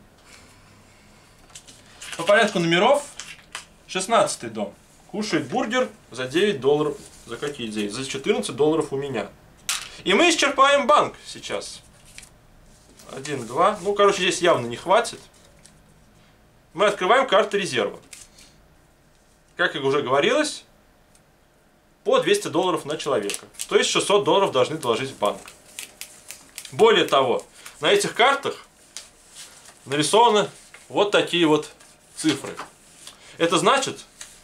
S1: По порядку номеров. шестнадцатый дом. Кушает бургер за девять долларов. За какие девять? За четырнадцать долларов у меня. И мы исчерпаем банк сейчас. Один, два. Ну, короче, здесь явно не хватит. Мы открываем карты резерва. Как и уже говорилось, по двести долларов на человека. То есть шестьсот долларов должны доложить в банк. Более того, на этих картах нарисованы вот такие вот цифры. Это значит,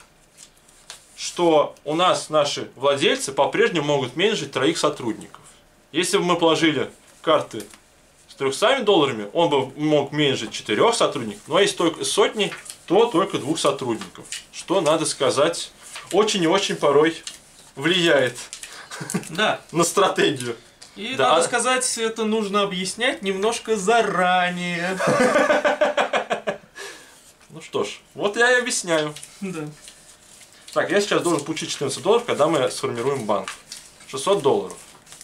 S1: что у нас наши владельцы по-прежнему могут менеджить троих сотрудников. Если бы мы положили карты с трехсотами долларами, он бы мог менеджить четырех сотрудников, но если только сотни, то только двух сотрудников. Что, надо сказать, очень и очень порой влияет
S2: Да.
S1: на стратегию.
S2: И
S1: Да.
S2: надо сказать, это нужно объяснять немножко заранее.
S1: Ну что ж, вот я и объясняю.
S2: Да.
S1: Так, я сейчас должен получить четырнадцать долларов, когда мы сформируем банк. шестьсот долларов.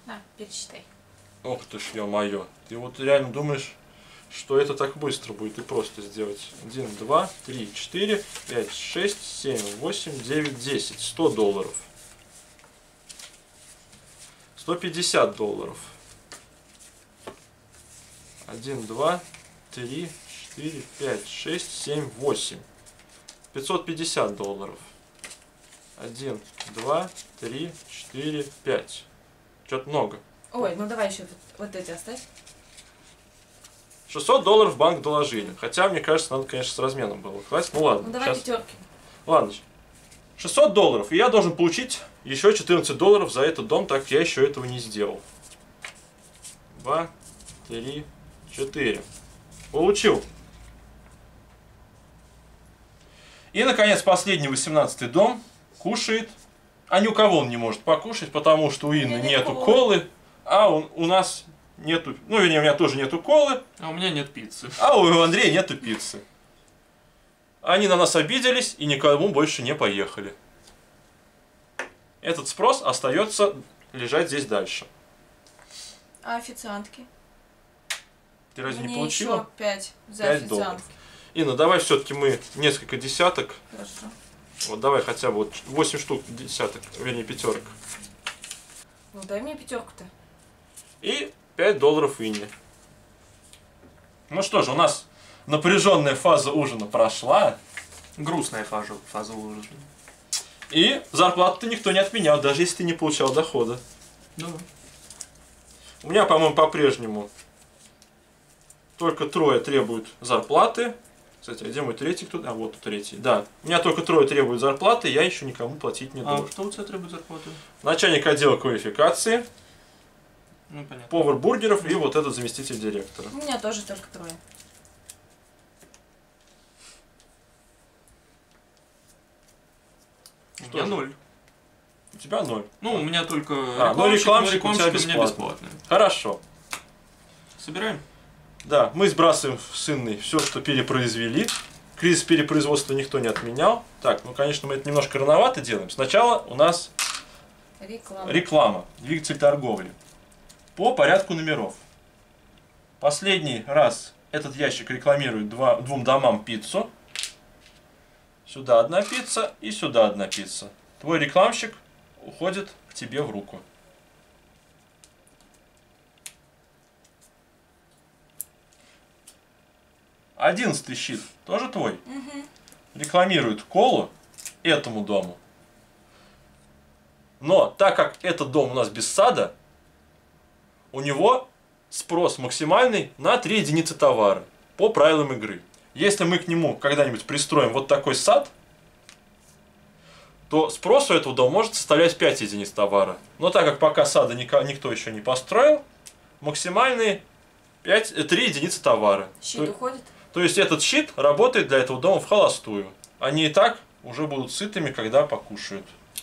S3: На, пересчитай.
S1: Ох ты ж, ё-моё. Ты вот реально думаешь, что это так быстро будет и просто сделать? один, два, три, четыре, пять, шесть, семь, восемь, девять, десять. сто долларов. сто пятьдесят долларов. один, два, три, четыре, пять, шесть, семь, восемь. пятьсот пятьдесят долларов. один, два, три, четыре, пять. Что-то много.
S3: Ой, ну давай еще вот, вот эти оставь.
S1: шестьсот долларов в банк доложили. Хотя, мне кажется, надо, конечно, с разменом было класть. Ну ладно.
S3: Ну давай
S1: Сейчас...
S3: пятерки.
S1: Ладно. шестьсот долларов. И я должен получить еще четырнадцать долларов за этот дом, так как я еще этого не сделал. два, три, четыре. Получил. И, наконец, последний восемнадцатый дом кушает. А ни у кого он не может покушать, потому что у Инны
S3: нет
S1: нету
S3: колы.
S1: колы, а у, у нас нету... Ну, вернее, у меня тоже нету колы,
S2: А у меня нет пиццы.
S1: а у Андрея нету пиццы. Они на нас обиделись и никому больше не поехали. Этот спрос остается лежать здесь дальше.
S4: А официантки?
S1: Ты разве не
S4: Мне
S1: получила?
S4: еще пять за
S1: Пять долларов.
S4: официантки.
S1: Инна, давай все-таки мы несколько десяток.
S4: Хорошо.
S1: Вот давай хотя бы вот восемь штук десяток, вернее пятерок.
S3: Ну дай мне пятерку-то.
S1: И пять долларов Инне. Ну что же, у нас напряженная фаза ужина прошла.
S2: Грустная фаза, фаза ужина.
S1: И зарплату-то никто не отменял, даже если ты не получал дохода.
S2: Да.
S1: У меня, по-моему, по-прежнему только трое требуют зарплаты. Кстати, а где мой третий кто? А вот третий. Да. У меня только трое требуют зарплаты, я еще никому платить не
S2: А
S1: должен.
S2: кто у тебя требует зарплату?
S1: Начальник отдела квалификации,
S2: Ну, понятно.
S1: повар бургеров и вот этот заместитель директора.
S3: У меня тоже только трое.
S2: У
S1: Что
S2: меня
S1: же?
S2: ноль.
S1: У тебя ноль.
S2: Ну, у меня только
S1: А, ну
S2: рекламщик,
S1: рекламщик
S2: но
S1: у тебя
S2: рекламщик у меня
S1: бесплатный.
S2: бесплатный.
S1: Хорошо.
S2: Собираем?
S1: Да, мы сбрасываем с Инной все, что перепроизвели. Кризис перепроизводства никто не отменял. Так, ну, конечно, мы это немножко рановато делаем. Сначала у нас
S3: Реклама.
S1: реклама, двигатель торговли. По порядку номеров. Последний раз этот ящик рекламирует два, двум домам пиццу. Сюда одна пицца и сюда одна пицца. Твой рекламщик уходит к тебе в руку. Одиннадцатый щит тоже твой.
S4: Угу.
S1: Рекламирует колу этому дому. Но так как этот дом у нас без сада, у него спрос максимальный на три единицы товара по правилам игры. Если мы к нему когда-нибудь пристроим вот такой сад, то спрос у этого дома может составлять пять единиц товара. Но так как пока сада никто еще не построил, максимальные пять, три единицы товара.
S3: Щит
S1: То-
S3: уходит.
S1: То есть этот щит работает для этого дома в холостую. Они и так уже будут сытыми, когда покушают.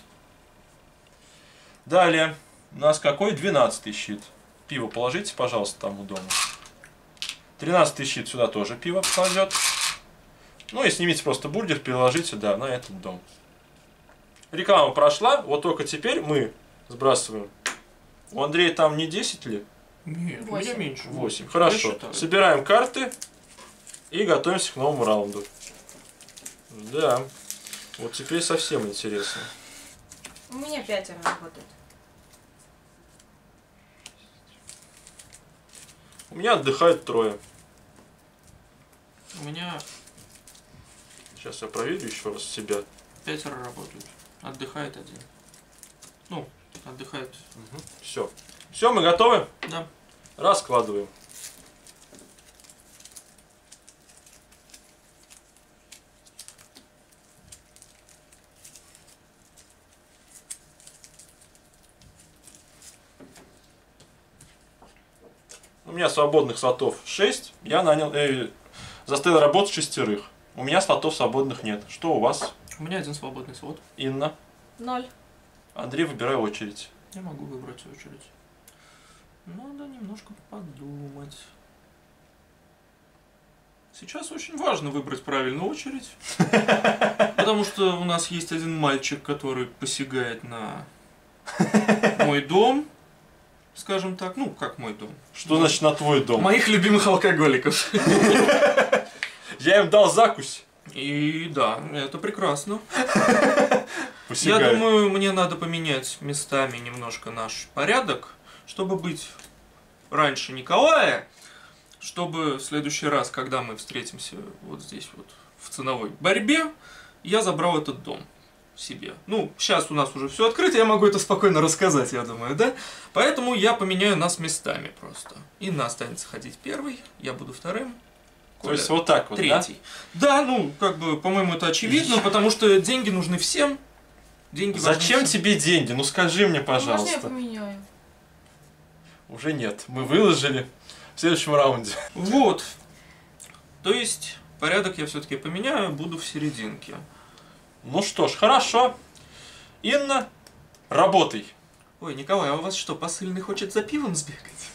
S1: Далее. У нас какой? двенадцатый щит. Пиво положите, пожалуйста, тому дому. тринадцатый щит сюда тоже пиво кладет. Ну и снимите просто бургер, переложите, да, на этот дом. Реклама прошла, вот только теперь мы сбрасываем. У Андрея там не десять ли?
S2: Нет, у меня
S3: Восемь.
S2: меньше.
S1: восемь.
S2: Я
S1: Хорошо.
S2: считаю.
S1: Собираем карты и готовимся к новому раунду. Да. Вот теперь совсем интересно.
S3: У меня пятеро работает.
S1: У меня отдыхают трое.
S2: У меня
S1: Сейчас я проверю еще раз себя.
S2: пятеро работают. Отдыхает один. Ну, отдыхает.
S1: Все. Все, мы готовы?
S2: Да.
S1: Раскладываем. У меня свободных слотов шесть. Я нанял, э, заставил работать шестерых. У меня слотов свободных нет. Что у вас,
S2: У меня один свободный слот.
S1: Инна?
S3: Ноль.
S1: Андрей, выбирай очередь.
S2: Я могу выбрать очередь. Надо немножко подумать. Сейчас очень важно выбрать правильную очередь. Потому что у нас есть один мальчик, который посягает на мой дом. скажем так, ну, как мой дом.
S1: Что значит на твой дом?
S2: Моих любимых алкоголиков.
S1: Я им дал закусь.
S2: И да, это прекрасно.
S1: Посягай.
S2: Я думаю, мне надо поменять местами немножко наш порядок, чтобы быть раньше Николая, чтобы в следующий раз, когда мы встретимся вот здесь вот в ценовой борьбе, я забрал этот дом себе. Ну, сейчас у нас уже все открыто, я могу это спокойно рассказать, я думаю, да? Поэтому я поменяю нас местами просто. Инна останется ходить первой, я буду вторым.
S1: То есть вот так вот,
S2: третий. Да? Да, ну, как бы, по-моему, это очевидно, потому что деньги нужны всем. Деньги важны
S1: Зачем
S2: всем.
S1: тебе деньги? Ну скажи мне,
S3: Можно я
S1: пожалуйста.
S3: поменяю?
S1: Уже нет. Мы выложили в следующем раунде.
S2: Вот. То есть, порядок я все-таки поменяю, буду в серединке.
S1: Ну что ж, хорошо. Инна, работай.
S2: Ой, Николай, а у вас что, посыльный хочет за пивом сбегать?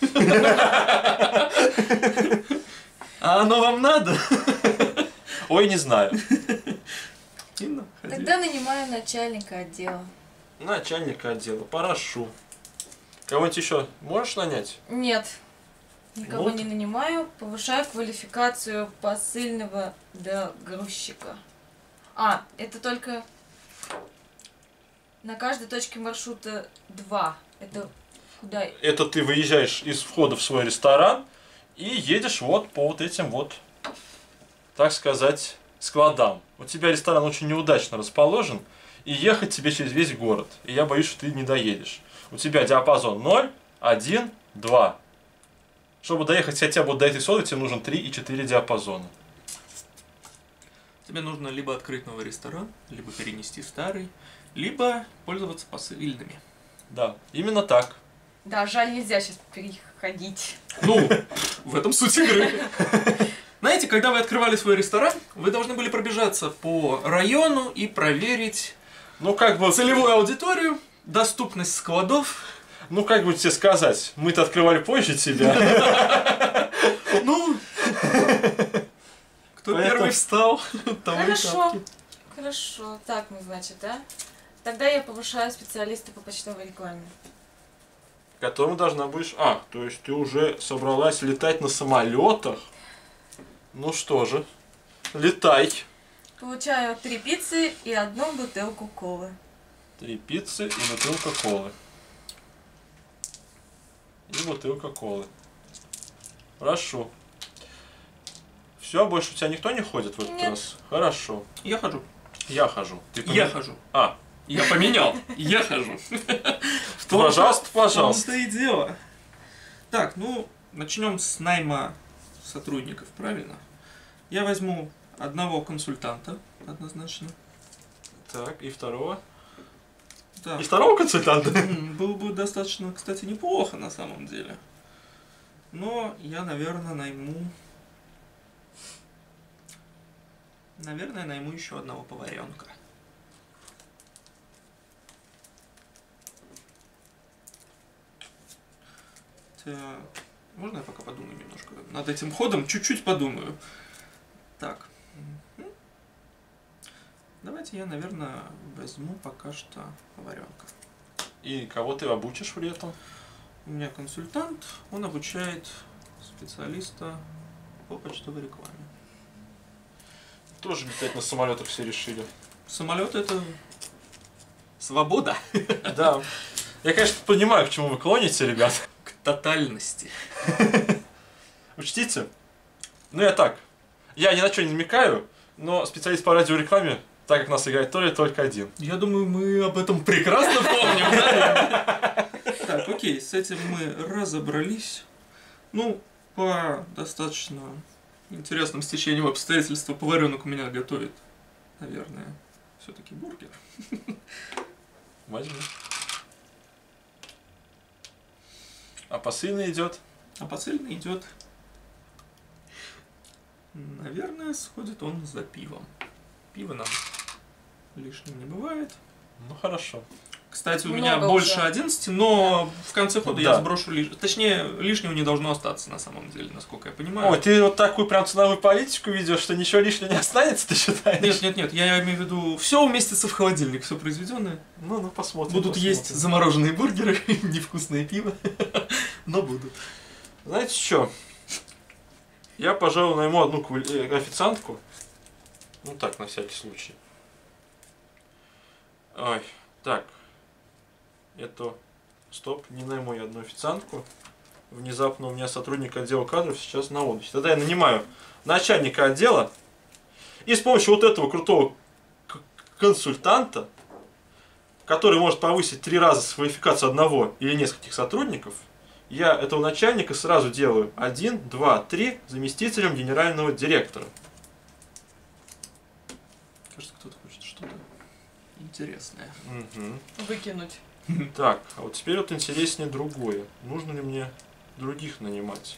S2: А оно вам надо?
S1: Ой, не знаю.
S2: Инна, ходи.
S4: Тогда нанимаю начальника отдела.
S1: Начальника отдела, порошу. Кого-нибудь еще можешь нанять?
S4: Нет, никого
S1: Ну,
S4: не нанимаю. Повышаю квалификацию посыльного до грузчика. А, это только на каждой точке маршрута два. Это куда?
S1: Это ты выезжаешь из входа в свой ресторан и едешь вот по вот этим вот, так сказать, складам. У тебя ресторан очень неудачно расположен, и ехать тебе через весь город. И я боюсь, что ты не доедешь. У тебя диапазон ноль, один, два. Чтобы доехать хотя бы до этой соды, тебе нужен три и четыре диапазона.
S2: Тебе нужно либо открыть новый ресторан, либо перенести старый, либо пользоваться посыльными.
S1: Да, именно так.
S4: Да, жаль, нельзя сейчас переходить.
S2: Ну, в этом суть игры. Знаете, когда вы открывали свой ресторан, вы должны были пробежаться по району и проверить
S1: Ну, как бы...
S2: целевую аудиторию, доступность складов.
S1: Ну, как бы тебе сказать, мы-то открывали позже тебя.
S2: Ну, кто
S1: Поэтому-
S2: первый встал, того и
S4: Хорошо.
S2: тапки.
S4: Хорошо. Так, ну, значит, да? Тогда я повышаю специалиста по почтовой рекламе.
S1: Которому должна будешь... А, то есть ты уже собралась летать на самолетах? Ну что же, летай.
S4: Получаю три пиццы и одну бутылку колы.
S1: Три пиццы и бутылка колы. И бутылка колы. Хорошо. Все, больше у тебя никто не ходит в этот
S4: Нет.
S1: раз? Хорошо.
S2: Я хожу.
S1: Я хожу. Ты
S2: Я
S1: помен-
S2: хожу.
S1: А,
S2: Я поменял. Я хожу. В том-то-
S1: пожалуйста,
S2: в
S1: пожалуйста.
S2: том-то и дело. Так, ну, начнем с найма сотрудников, правильно? Я возьму одного консультанта, однозначно.
S1: Так, и второго?
S2: Да.
S1: И второго консультанта?
S2: М, Было бы достаточно, кстати, неплохо на самом деле. Но я, наверное, найму... Наверное, найму еще одного поваренка. Так, можно я пока подумаю немножко? Над этим ходом чуть-чуть подумаю. Так. Мгм. Давайте я, наверное, возьму пока что поваренка.
S1: И кого ты обучишь при этом?
S2: У меня консультант, он обучает специалиста по почтовой рекламе.
S1: Тоже летать на самолетах все решили.
S2: Самолет это свобода
S1: Да. Я, конечно, понимаю, к чему вы клоните, ребят.
S2: к тотальности.
S1: Учтите. Ну, я так. Я ни на что не намекаю, но специалист по радиорекламе, так как нас играет Толя, только один.
S2: Я думаю, мы об этом прекрасно помним, да? Так, окей, с этим мы разобрались. Ну, по достаточно интересным стечением обстоятельств поваренок у меня готовит, наверное, все-таки бургер.
S1: Возьми. А посыльный идет.
S2: А посыльный идет. Наверное, сходит он за пивом. Пиво нам лишним не бывает.
S1: Ну, хорошо.
S2: Кстати, у
S4: Много
S2: меня
S4: уже.
S2: больше одиннадцати, но в конце хода я
S1: Да.
S2: сброшу лишнее. Точнее, лишнего не должно остаться на самом деле, насколько я понимаю.
S1: Ой, ты вот такую прям ценовую политику ведешь, что ничего лишнего не останется, ты считаешь?
S2: Нет, нет, нет, я имею в виду, все уместится в холодильник, все произведенное.
S1: Ну, ну, посмотрим.
S2: Будут
S1: посмотрим.
S2: есть замороженные бургеры, невкусное пиво. Но буду.
S1: Знаете что? Я, пожалуй, найму одну кваль- э, официантку. Ну так, на всякий случай. Ой, так. Это... Стоп, не найму я одну официантку. Внезапно у меня сотрудник отдела кадров сейчас на отдыхе. Тогда я нанимаю начальника отдела. И с помощью вот этого крутого к- консультанта, который может повысить три раза квалификацию одного или нескольких сотрудников, я этого начальника сразу делаю один, два, три заместителем генерального директора.
S2: Кажется, кто-то хочет что-то интересное.
S1: Мгм.
S3: Выкинуть.
S1: Так, а вот теперь вот интереснее другое. Нужно ли мне других нанимать?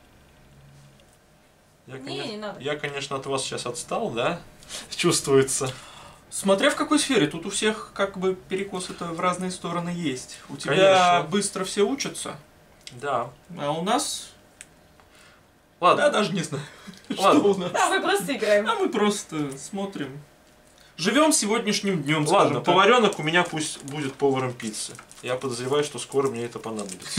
S1: Я,
S3: Не,
S1: конечно,
S3: не надо.
S1: я, конечно, от вас сейчас отстал, да? Чувствуется.
S2: Смотря в какой сфере, тут у всех как бы перекосы-то в разные стороны есть. У тебя
S1: Конечно.
S2: быстро все учатся,
S1: Да.
S2: а у нас...
S1: Ладно,
S2: Я даже не знаю, что
S1: ладно.
S2: у нас.
S3: Да, мы просто играем.
S2: А мы просто смотрим. Живем сегодняшним днем,
S1: Ладно,
S2: скажем так.
S1: поваренок у меня пусть будет поваром пиццы. Я подозреваю, что скоро мне это понадобится.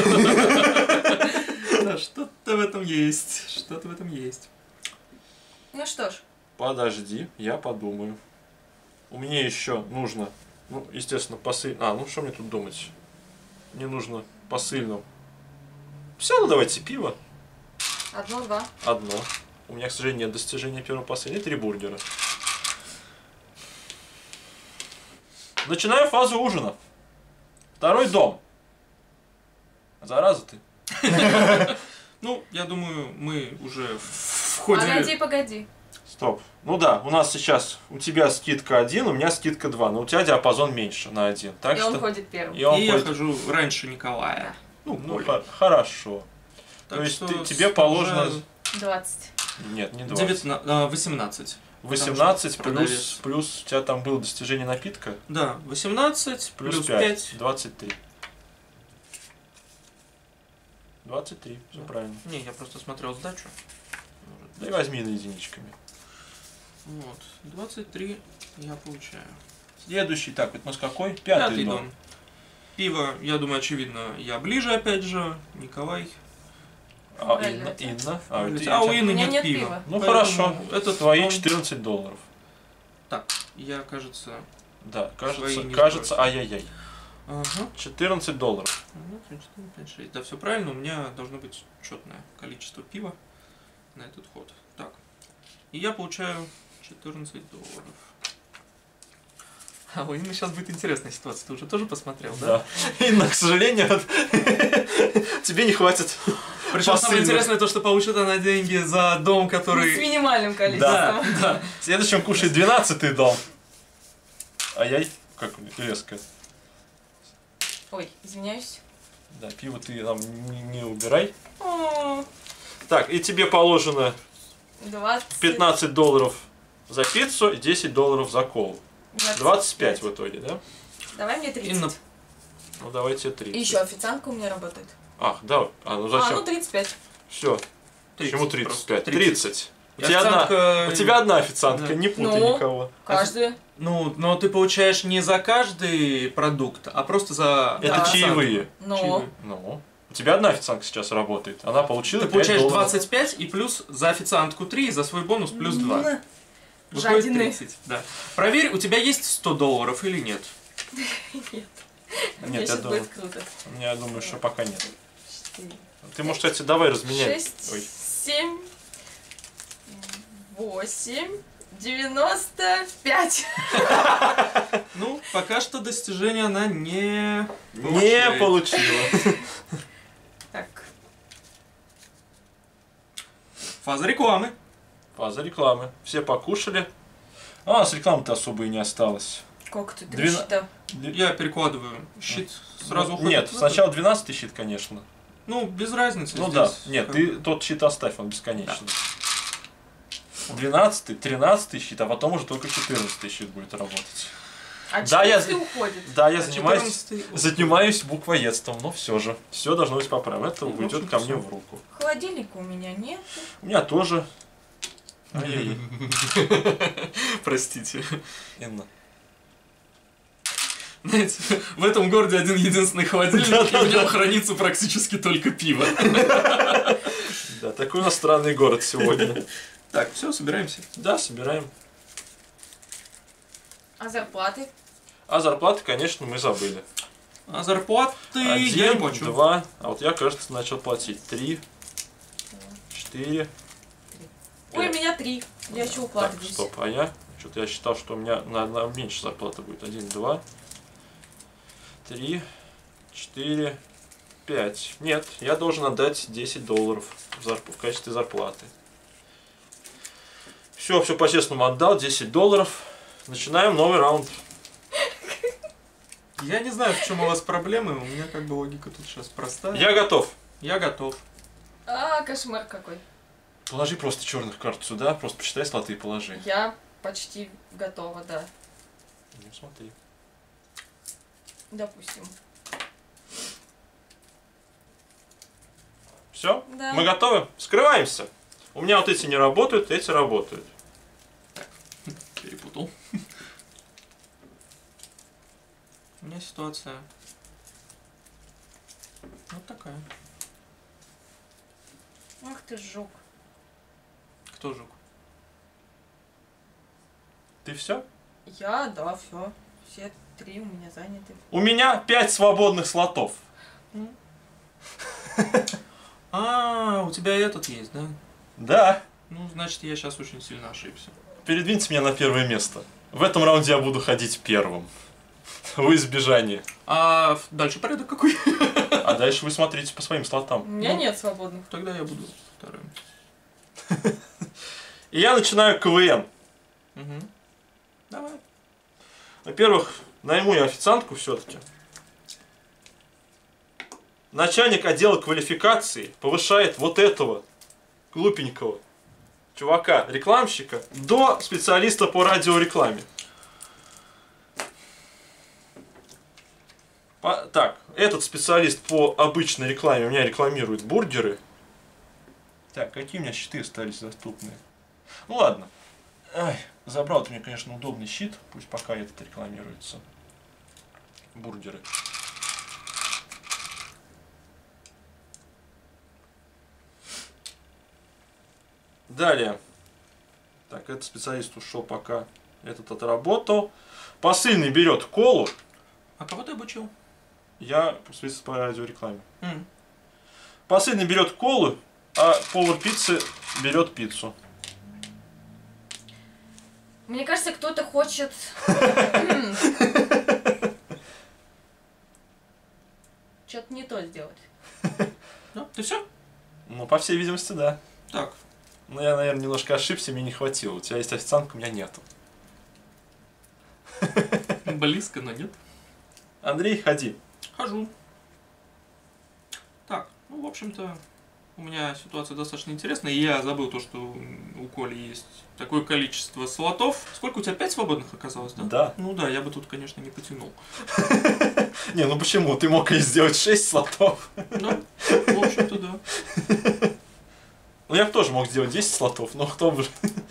S2: Да, что-то в этом есть. Что-то в этом есть.
S3: Ну что ж,
S1: Подожди, я подумаю. У меня еще нужно, ну, естественно, посыль... А, ну что мне тут думать? Мне нужно посыльным. Все, ну давайте пиво.
S3: одно-два.
S1: Одно. У меня, к сожалению, нет достижения первого посыльного. Три бургера. Начинаю фазу ужина. Второй дом. Зараза ты.
S2: Ну, я думаю, мы уже в ходе...
S3: Погоди, погоди.
S1: Стоп. Ну да, у нас сейчас, у тебя скидка один, у меня скидка два, но у тебя диапазон меньше на один. Так
S3: И
S1: что...
S3: он ходит первым.
S1: И он
S2: И я
S1: ходит-
S2: хожу раньше Николая. Ну,
S1: Ну,
S2: более.
S1: хо- хорошо.
S2: Так
S1: То есть
S2: что
S1: ты- тебе
S2: снижаю
S1: положено...
S3: двадцать.
S1: Нет, не двадцать.
S2: девятнадцать, а, восемнадцать.
S1: восемнадцать
S2: Потому что
S1: плюс, плюс у тебя там было достижение напитка,
S2: Да, восемнадцать
S1: плюс,
S2: плюс,
S1: пять,
S2: пять.
S1: двадцать три. двадцать три, все
S2: Да.
S1: правильно.
S2: Не, я просто смотрел сдачу.
S1: Да и возьми на единичками.
S2: Вот, двадцать три я получаю.
S1: Следующий, так, это у нас какой? Пятый,
S2: Пятый
S1: дом.
S2: дом. Пиво, я думаю, очевидно, я ближе, опять же. Николай.
S1: А,
S3: Правильно.
S1: Инна, Инна. А, ты-
S2: А у
S1: у тебя-
S2: Инны
S3: У меня
S2: нет,
S3: нет
S2: пива.
S3: пива.
S1: Ну
S2: Поэтому
S1: хорошо,
S2: это
S1: твои
S2: он-
S1: четырнадцать долларов.
S2: Так, я, кажется...
S1: Да, кажется,
S2: Свои не
S1: кажется,
S2: сбросил.
S1: ай-яй-яй.
S2: Ага.
S1: четырнадцать долларов.
S2: Ну, четыре, пять, шесть. Да, все правильно, у меня должно быть четное количество пива на этот ход. Так. И я получаю четырнадцать долларов. А у Инны сейчас будет интересная ситуация. Ты уже тоже посмотрел, да?
S1: Да. Инна, к сожалению, вот, тебе не хватит.
S2: Причем самое
S1: посыльных.
S2: интересное то, что получит она деньги за дом,
S3: С
S2: который...
S3: минимальным
S1: Да,
S3: количеством.
S1: да. Следующим кушает двенадцатый дом. Ай-яй, как резко.
S3: Ой, извиняюсь.
S1: Да, пиво ты там не, не убирай.
S3: О,
S1: Так, и тебе положено
S3: двадцать.
S1: пятнадцать долларов за пиццу и десять долларов за колу. двадцать пять в итоге, да?
S3: Давай мне тридцать.
S2: Инна.
S1: Ну давайте
S3: И
S1: тридцать.
S3: еще официантка у меня работает.
S1: Ах, да. А, ну
S3: А, ну
S1: зачем?
S3: тридцать пять.
S1: Все. Почему
S2: тридцать
S1: тридцать пять?
S2: просто.
S1: тридцать. У
S2: И
S1: тебя, одна,
S2: официантка-
S1: у тебя одна официантка,
S2: Да.
S1: не путай
S3: Ну.
S1: никого.
S3: Каждый.
S2: Ну, но ты получаешь не за каждый продукт, а просто за...
S1: Это
S3: Да.
S1: чаевые.
S3: Но.
S2: Чаевые.
S1: Ну. У тебя одна официантка сейчас работает. Она получила
S2: Ты
S1: пять
S2: получаешь
S1: долларов.
S2: двадцать пять и плюс за официантку три, и за свой бонус плюс два. Выходит
S3: Жадины.
S2: тридцать. Да. Проверь, у тебя есть сто долларов или нет.
S3: Нет.
S1: Нет,
S3: Мне
S1: я
S3: сейчас
S1: думаю,
S3: будет круто.
S1: я думаю, что пока нет.
S3: Четыре.
S1: Ты, может, кстати, давай разменяй.
S3: Шесть,
S1: Ой.
S3: семь, восемь, девяносто пять.
S2: Ну, пока что достижение она не...
S1: Не получила.
S3: Так,
S2: Фаза рекламы.
S1: Фаза рекламы. Все покушали. А у нас рекламы-то особо и не осталось.
S3: сколько ты три
S1: Двена-
S3: счета?
S2: Я перекладываю щит, сразу
S1: Ну,
S2: уходит
S1: Нет,
S2: в это.
S1: сначала двенадцатый щит, конечно.
S2: Ну, без разницы.
S1: Ну
S2: здесь
S1: да. Нет,
S2: как
S1: ты
S2: бы.
S1: тот щит оставь, он бесконечный. Двенадцатый, тринадцатый щит, а потом уже только четырнадцатый щит будет работать.
S3: А
S1: Да, я-
S3: четырнадцатый уходит.
S1: Да, я
S2: А
S1: занимаюсь,
S2: четырнадцатый
S1: занимаюсь буквоедством, но все же. Все должно быть поправлено. Это
S2: Ну, в
S1: уйдет
S2: общем-то,
S1: ко мне
S2: всё.
S1: в руку.
S3: Холодильника у меня нет.
S1: У меня тоже. Ай-яй-яй.
S2: Простите.
S1: Инна.
S2: Знаете, в этом городе один единственный холодильник, и в нем хранится практически только пиво.
S1: Да, такой у нас странный город сегодня.
S2: Так, все, собираемся.
S1: Да, собираем.
S3: А зарплаты?
S1: А зарплаты, конечно, мы забыли.
S2: А зарплаты я не
S1: Один,
S2: плачу.
S1: два, а вот я, кажется, начал платить. Три, четыре.
S3: Ой, у меня три. Я еще
S1: Так,
S3: укладываюсь.
S1: стоп, а я? Что-то я считал, что у меня, наверное, меньше зарплата будет. Один, два, три, четыре, пять. Нет, я должен отдать десять долларов в, зарп- в качестве зарплаты. Все, все по-честному отдал, десять долларов. Начинаем новый раунд.
S2: Я не знаю, в чем у вас проблемы, у меня как бы логика тут сейчас простая.
S1: Я готов.
S2: Я готов.
S3: А, кошмар какой.
S1: Положи просто черных карт сюда, просто посчитай слоты и положи.
S3: Я почти готова, да.
S1: Ну, смотри.
S3: Допустим.
S1: Все?
S3: Да.
S1: Мы готовы? Скрываемся. У меня вот эти не работают, эти работают.
S2: Перепутал. У меня ситуация вот такая.
S3: Ах ты жук.
S2: Кто жук?
S1: Ты все?
S3: Я, да, все. Все три у меня заняты.
S1: У меня пять свободных слотов.
S2: А, у тебя этот есть, да?
S1: Да.
S2: Ну, значит, я сейчас очень сильно ошибся.
S1: Передвиньте меня на первое место. В этом раунде я буду ходить первым. В избежание.
S2: А дальше порядок какой?
S1: А дальше вы смотрите по своим
S3: У
S1: слотам.
S3: меня
S2: Ну.
S3: нет свободных.
S2: Тогда я буду вторым.
S1: И я начинаю КВН.
S2: Угу. Давай.
S1: Во-первых, найму я официантку все-таки. Начальник отдела квалификации повышает вот этого глупенького чувака, рекламщика, до специалиста по радиорекламе. По- так, этот специалист по обычной рекламе у меня рекламирует бургеры. Так, какие у меня щиты остались доступные? Ну ладно. Ай, забрал ты мне, конечно, удобный щит. Пусть пока этот рекламируется. Бургеры. Далее. Так, этот специалист ушел пока. Этот отработал. Посыльный берет колу.
S2: А кого ты обучил?
S1: Я специалист по радиорекламе.
S2: М.
S1: Посыльный берет колу, а повар пиццы берет пиццу.
S3: Мне кажется, кто-то хочет... Что-то не то сделать.
S2: Да, ты все?
S1: Ну, по всей видимости, да.
S2: Так.
S1: Ну, я, наверное, немножко ошибся, мне не хватило. У тебя есть официантка, у меня нету.
S2: Близко, но нет.
S1: Андрей, ходи.
S2: Хожу. Так, ну, в общем-то, у меня ситуация достаточно интересная. Я забыл то, что у Коли есть такое количество слотов. Сколько у тебя? Пять свободных оказалось, да?
S1: Да.
S2: Ну да, я бы тут, конечно, не потянул.
S1: Не, ну почему? Ты мог и сделать шесть слотов.
S2: Да, в общем-то, да.
S1: Ну, я бы тоже мог сделать десять слотов, но кто бы...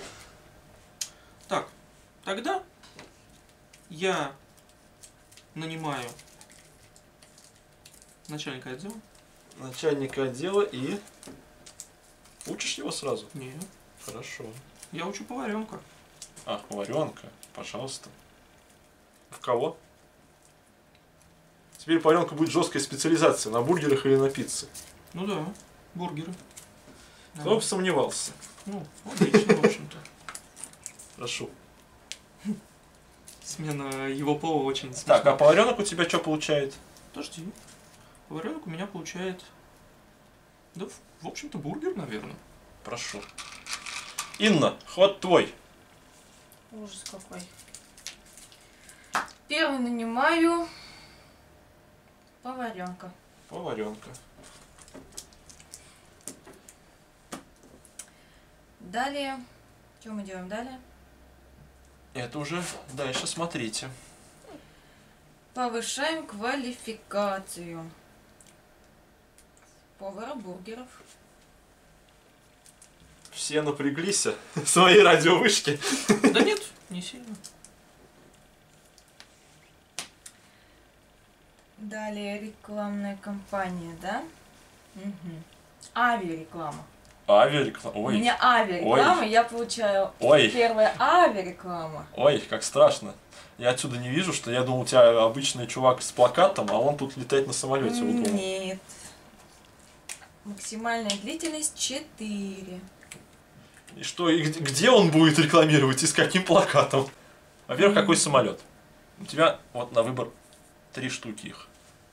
S2: Так, тогда я нанимаю начальника отдела.
S1: Начальника отдела и... Учишь его сразу?
S2: Не,
S1: Хорошо.
S2: я учу поваренка.
S1: А, поваренка, пожалуйста. В кого? Теперь поваренка будет жесткая специализация, на бургерах или на пицце.
S2: Ну да, бургеры.
S1: Кто бы сомневался.
S2: Ну, отлично, в общем-то.
S1: Прошу.
S2: Смена его пола очень смешная.
S1: Так, а поваренок у тебя что получает?
S2: Подожди. Поваренок у меня получает... Да, в, в общем-то, бургер, наверное.
S1: Прошу. Инна, ход твой.
S3: Ужас какой. Первый нанимаю поваренка.
S1: Поваренка.
S3: Далее. Что мы делаем далее?
S1: Это уже дальше смотрите.
S3: Повышаем квалификацию повара бургеров.
S1: Все напряглись в своей радиовышке.
S2: Да нет, не сильно.
S4: Далее рекламная кампания, да? Угу. Авиареклама.
S1: Авиареклама.
S4: У
S1: Ой,
S4: меня авиареклама, я получаю
S1: ой,
S4: первая авиареклама.
S1: ой, как страшно. Я отсюда не вижу, что я думал, у тебя обычный чувак с плакатом, а он тут летает на самолете.
S4: Нет. Максимальная длительность четыре.
S1: И что, и где, где он будет рекламировать и с каким плакатом? Во-первых, какой самолет? У тебя вот на выбор три штуки их.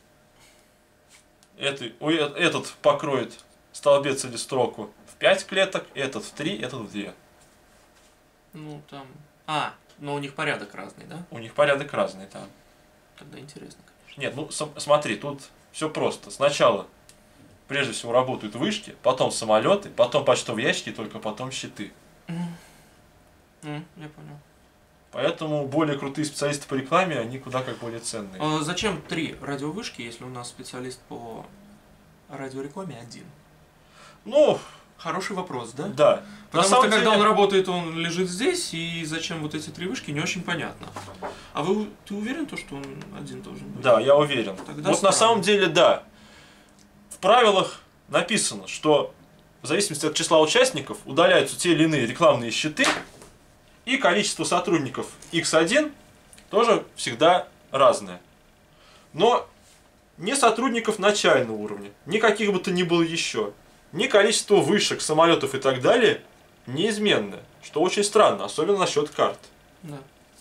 S1: Это, ой, э- этот покроет столбец или строку в пять клеток, этот в три, этот в две.
S2: Ну, там... А, но у них порядок разный, да?
S1: У них порядок разный там.
S2: Тогда интересно, конечно.
S1: Нет, ну см- смотри, тут все просто. Сначала, прежде всего, работают вышки, потом самолеты, потом почтовые ящики, только потом щиты.
S2: М, я понял.
S1: Поэтому более крутые специалисты по рекламе, они куда как более ценные.
S2: А зачем три радиовышки, если у нас специалист по радиорекламе один?
S1: Ну,
S2: Хороший вопрос, да?
S1: да. На
S2: Потому
S1: самом
S2: что когда
S1: деле-
S2: он работает, он лежит здесь, и зачем вот эти три вышки, не очень понятно. А вы, ты уверен, то, что он один должен быть?
S1: Да, я уверен.
S2: Тогда
S1: вот на
S2: странно.
S1: самом деле, да. В правилах написано, что в зависимости от числа участников удаляются те или иные рекламные щиты, и количество сотрудников икс один тоже всегда разное. Но ни сотрудников начального уровня, ни каких бы то ни было еще, ни количество вышек, самолетов и так далее неизменное. Что очень странно, особенно насчет карт.
S2: Да.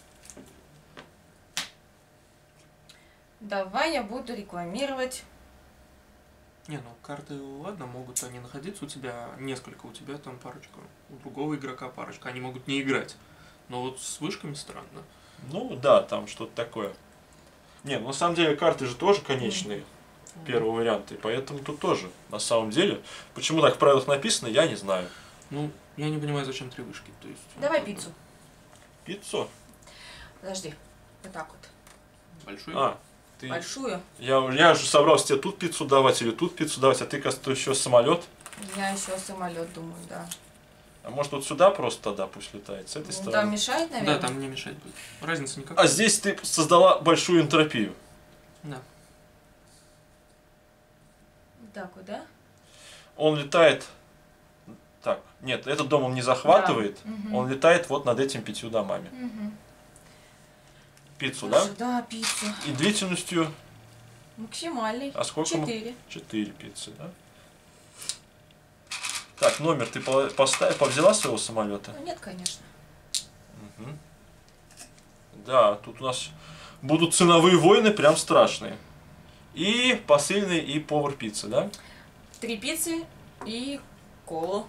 S4: Давай я буду рекламировать.
S2: Не, ну карты, ладно, могут они находиться у тебя, несколько у тебя там парочка, у другого игрока парочка, они могут не играть. Но вот с вышками странно.
S1: Ну да, там что-то такое. Не, ну на самом деле карты же тоже конечные. Первого варианта, и поэтому тут тоже, на самом деле, почему так в правилах написано, я не знаю.
S2: Ну, я не понимаю, зачем три вышки. То есть,
S4: Давай
S2: ну,
S4: пиццу.
S1: Пиццу?
S4: Подожди. Вот так вот.
S2: Большой.
S1: А, ты...
S4: Большую.
S1: Я, я же собрался тебе тут пиццу давать или тут пиццу давать, а ты, кажется, еще самолет.
S4: Я еще самолет думаю, да.
S1: А может вот сюда просто тогда пусть летает, с этой
S4: Ну,
S1: стороны?
S4: там мешает, наверное?
S2: Да, там не мешать будет. Разницы никакой.
S1: А здесь ты создала большую энтропию.
S2: Да.
S4: Так вот, да?
S1: Он летает... Так, нет, этот дом он не захватывает,
S4: Да. Мгм.
S1: он летает вот над этими пятью домами.
S4: Мгм.
S1: Пиццу, да?
S4: Хорошо, да, пиццу.
S1: И длительностью...
S4: Максимальный.
S1: А сколько мы?
S4: Четыре.
S1: Четыре пиццы, да? Так, номер ты по- поставь, повзяла своего самолета?
S4: Ну, нет, конечно.
S1: Мгм. Да, тут у нас будут ценовые войны прям страшные. И посыльный, и повар пиццы, да?
S4: Три пиццы и колу.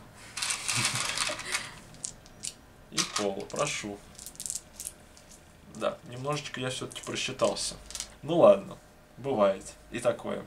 S1: И кола, прошу. Да, немножечко я все-таки просчитался. Ну ладно, бывает и такое.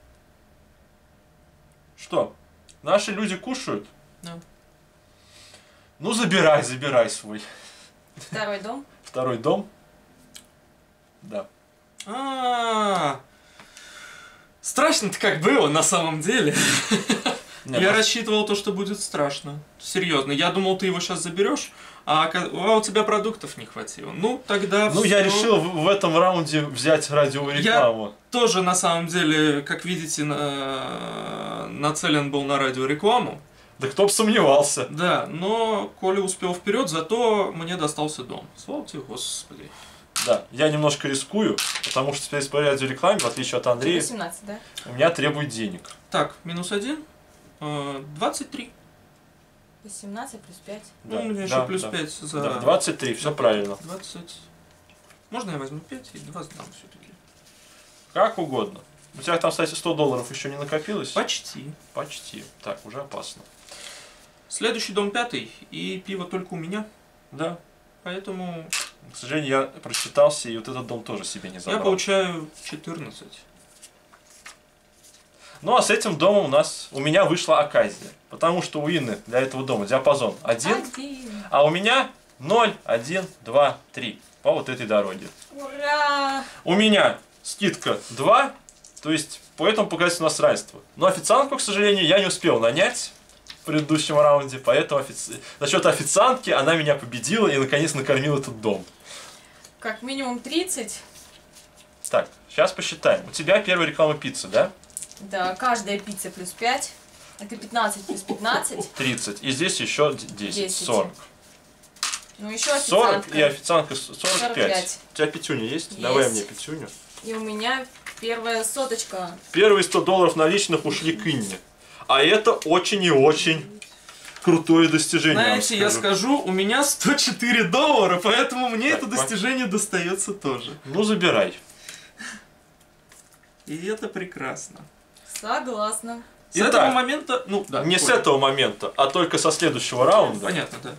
S1: Что, наши люди кушают?
S2: Да.
S1: Ну забирай, забирай свой
S4: Второй дом.
S1: второй дом. Да.
S2: А, страшно-то как было на самом деле.
S1: Не,
S2: Я
S1: ну,
S2: рассчитывал то, что будет страшно. Серьезно. Я думал, ты его сейчас заберешь, а ока- а у тебя продуктов не хватило. Ну, тогда
S1: ну я
S2: всё.
S1: решил в, в этом раунде взять радиорекламу.
S2: Тоже, на самом деле, как видите, на- нацелен был на радиорекламу.
S1: Да кто бы сомневался.
S2: Да, но Коля успел вперед, зато мне достался дом. Слава тебе, Господи.
S1: Да, я немножко рискую, потому что теперь по радиорекламе, в отличие от Андрея,
S4: восемнадцать, да?
S1: у меня требует денег.
S2: Так, минус один. э, двадцать три.
S4: восемнадцать плюс пять.
S2: Ну, у меня
S1: да,
S2: еще плюс
S1: да.
S2: пять за...
S1: Да, двадцать три, все
S2: за
S1: правильно.
S2: двадцать. Можно я возьму пять и два сдам все-таки?
S1: Как угодно. У тебя там, кстати, сто долларов еще не накопилось?
S2: Почти.
S1: Почти. Так, уже опасно.
S2: Следующий дом пятый, и пиво только у меня.
S1: Да.
S2: Поэтому
S1: К сожалению, я просчитался, и вот этот дом тоже себе не
S2: я
S1: забрал.
S2: получаю четырнадцать.
S1: Ну, а с этим домом у нас, у меня вышла оказия. Потому что у Инны для этого дома диапазон один,
S4: Один.
S1: а у меня ноль, один, два, три. По вот этой дороге.
S4: Ура!
S1: У меня скидка два, то есть по этому показателю у нас равенство. Но официантку, к сожалению, я не успел нанять в предыдущем раунде, поэтому офици... за счет официантки она меня победила и наконец накормила этот дом.
S4: Как минимум тридцать.
S1: Так, сейчас посчитаем. У тебя первая реклама пиццы, да?
S3: Да, каждая пицца плюс пять. Это пятнадцать плюс пятнадцать.
S1: тридцать. И здесь еще десять.
S3: десять.
S1: сорок.
S3: Ну еще
S1: сорок
S3: официантка.
S1: и официантка сорок пять.
S3: сорок пять.
S1: У тебя пятюня есть?
S3: Есть.
S1: Давай мне пятюню.
S3: И у меня первая соточка.
S1: Первые сто долларов наличных ушли к Инне. А это очень и очень крутое достижение.
S2: Знаете, я скажу, у меня сто четыре доллара, поэтому мне
S1: Так,
S2: это достижение достается тоже.
S1: Ну, забирай.
S2: И это прекрасно.
S3: Согласна.
S2: С
S1: Итак,
S2: этого момента, ну да.
S1: Не с
S2: понял.
S1: этого момента, а только со следующего раунда.
S2: Понятно, да.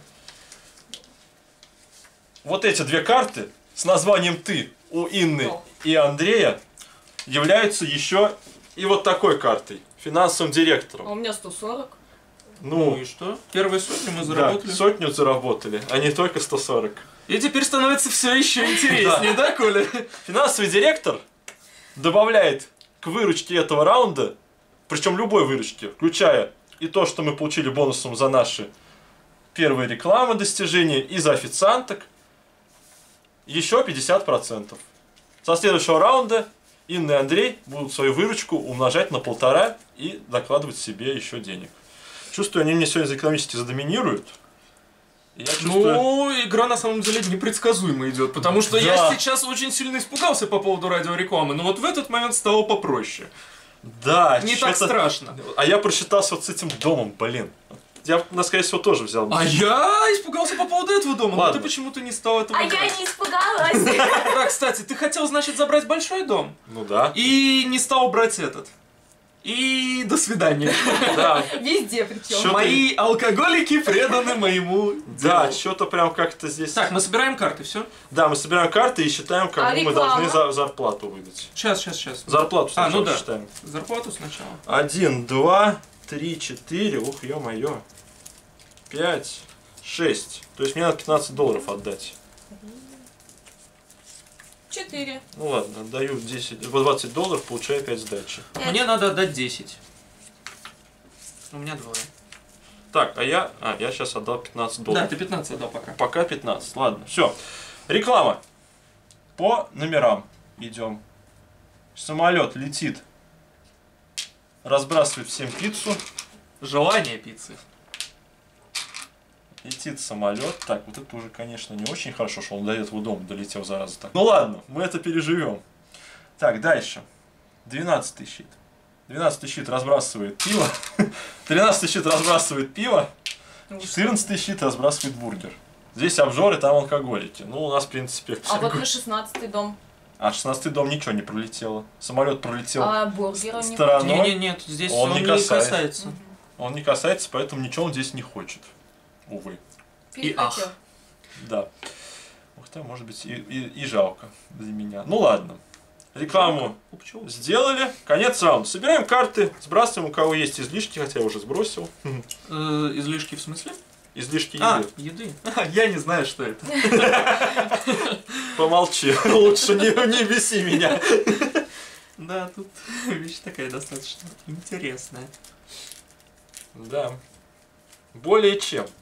S1: Вот эти две карты с названием «Ты» у Инны
S3: О.
S1: и Андрея являются еще и вот такой картой. Финансовым
S3: А
S1: директором.
S3: у меня сто сорок.
S2: Ну
S1: Ну,
S2: и что? Первые сотни мы
S1: да,
S2: заработали.
S1: сотню заработали, а не только сто сорок.
S2: И теперь становится все еще интереснее, да, Коля?
S1: Финансовый директор добавляет к выручке этого раунда, причем любой выручке, включая и то, что мы получили бонусом за наши первые рекламы, достижения и за официанток, еще пятьдесят процентов. Со следующего раунда Инна и Андрей будут свою выручку умножать на полтора и докладывать себе еще денег. Чувствую, они мне сегодня экономически задоминируют. И я чувствую...
S2: Ну, игра на самом деле непредсказуемо идет, потому что
S1: Да.
S2: я сейчас очень сильно испугался по поводу радиорекламы, но вот в этот момент стало попроще.
S1: Да,
S2: Не так
S1: что-то-
S2: страшно.
S1: А я просчитался вот с этим домом, блин. Я, ну, скорее всего, тоже взял.
S2: А я испугался по поводу этого дома, но
S1: Ладно.
S2: ты почему-то не стал этого
S3: А я
S2: брать.
S3: не испугалась.
S2: Да, кстати, ты хотел, значит, забрать большой дом
S1: Ну да.
S2: и не стал брать этот. И до свидания.
S1: Да,
S3: Везде причем.
S1: Чё ты-
S2: Мои алкоголики преданы моему
S1: да,
S2: делу.
S1: что-то прям как-то здесь...
S2: Так, мы собираем карты, все?
S1: Да, мы собираем карты и считаем, кому
S3: А
S1: мы
S3: реклама?
S1: должны за зарплату выдать.
S2: Сейчас, сейчас, сейчас.
S1: Зарплату
S2: А,
S1: сначала
S2: ну да.
S1: считаем.
S2: Зарплату сначала.
S1: Один, два, три, четыре, ух, ё-моё. Пять, шесть. То есть мне надо пятнадцать долларов отдать.
S3: Четыре.
S1: Ну ладно, отдаю десять, двадцать долларов, получаю пять сдачи.
S3: Пять.
S2: Мне надо отдать десять. У меня двое.
S1: Так, а я... А, я сейчас отдал пятнадцать
S2: Да,
S1: долларов.
S2: ты пятнадцать отдал пока.
S1: Пока пятнадцать. Ладно, все. Реклама. По номерам идем. Самолет летит. Разбрасывает всем пиццу.
S2: Желание пиццы.
S1: Летит самолет. Так, вот это уже, конечно, не очень хорошо, что он до этого дома долетел, зараза так. Ну ладно, мы это переживем. Так, дальше. двенадцатый щит. двенадцатый щит разбрасывает пиво. тринадцатый щит разбрасывает пиво. четырнадцатый щит разбрасывает бургер. Здесь обжоры, там алкоголики. Ну, у нас, в принципе...
S3: А вот на шестнадцатый дом.
S1: А шестнадцатый дом ничего не пролетело. Самолет пролетел.
S3: А бургера не
S1: Стороной.
S2: Не, не, нет, здесь
S1: Он
S2: он,
S1: не
S2: не
S1: касается.
S2: касается.
S1: Он не касается, поэтому ничего он здесь не хочет. Увы.
S2: И ах.
S3: Перехотел.
S1: Да. Ух ты, может быть, и, и, и жалко для меня. Ну ладно. Рекламу
S2: У пчел.
S1: сделали. Конец раунда. Собираем карты, сбрасываем, у кого есть излишки, хотя я уже сбросил.
S2: Э, излишки в смысле?
S1: Излишки
S2: А,
S1: еды.
S2: еды. Я не знаю, что это.
S1: Помолчи. Лучше не, не беси меня.
S2: Да, тут вещь такая достаточно интересная.
S1: Да. Более чем.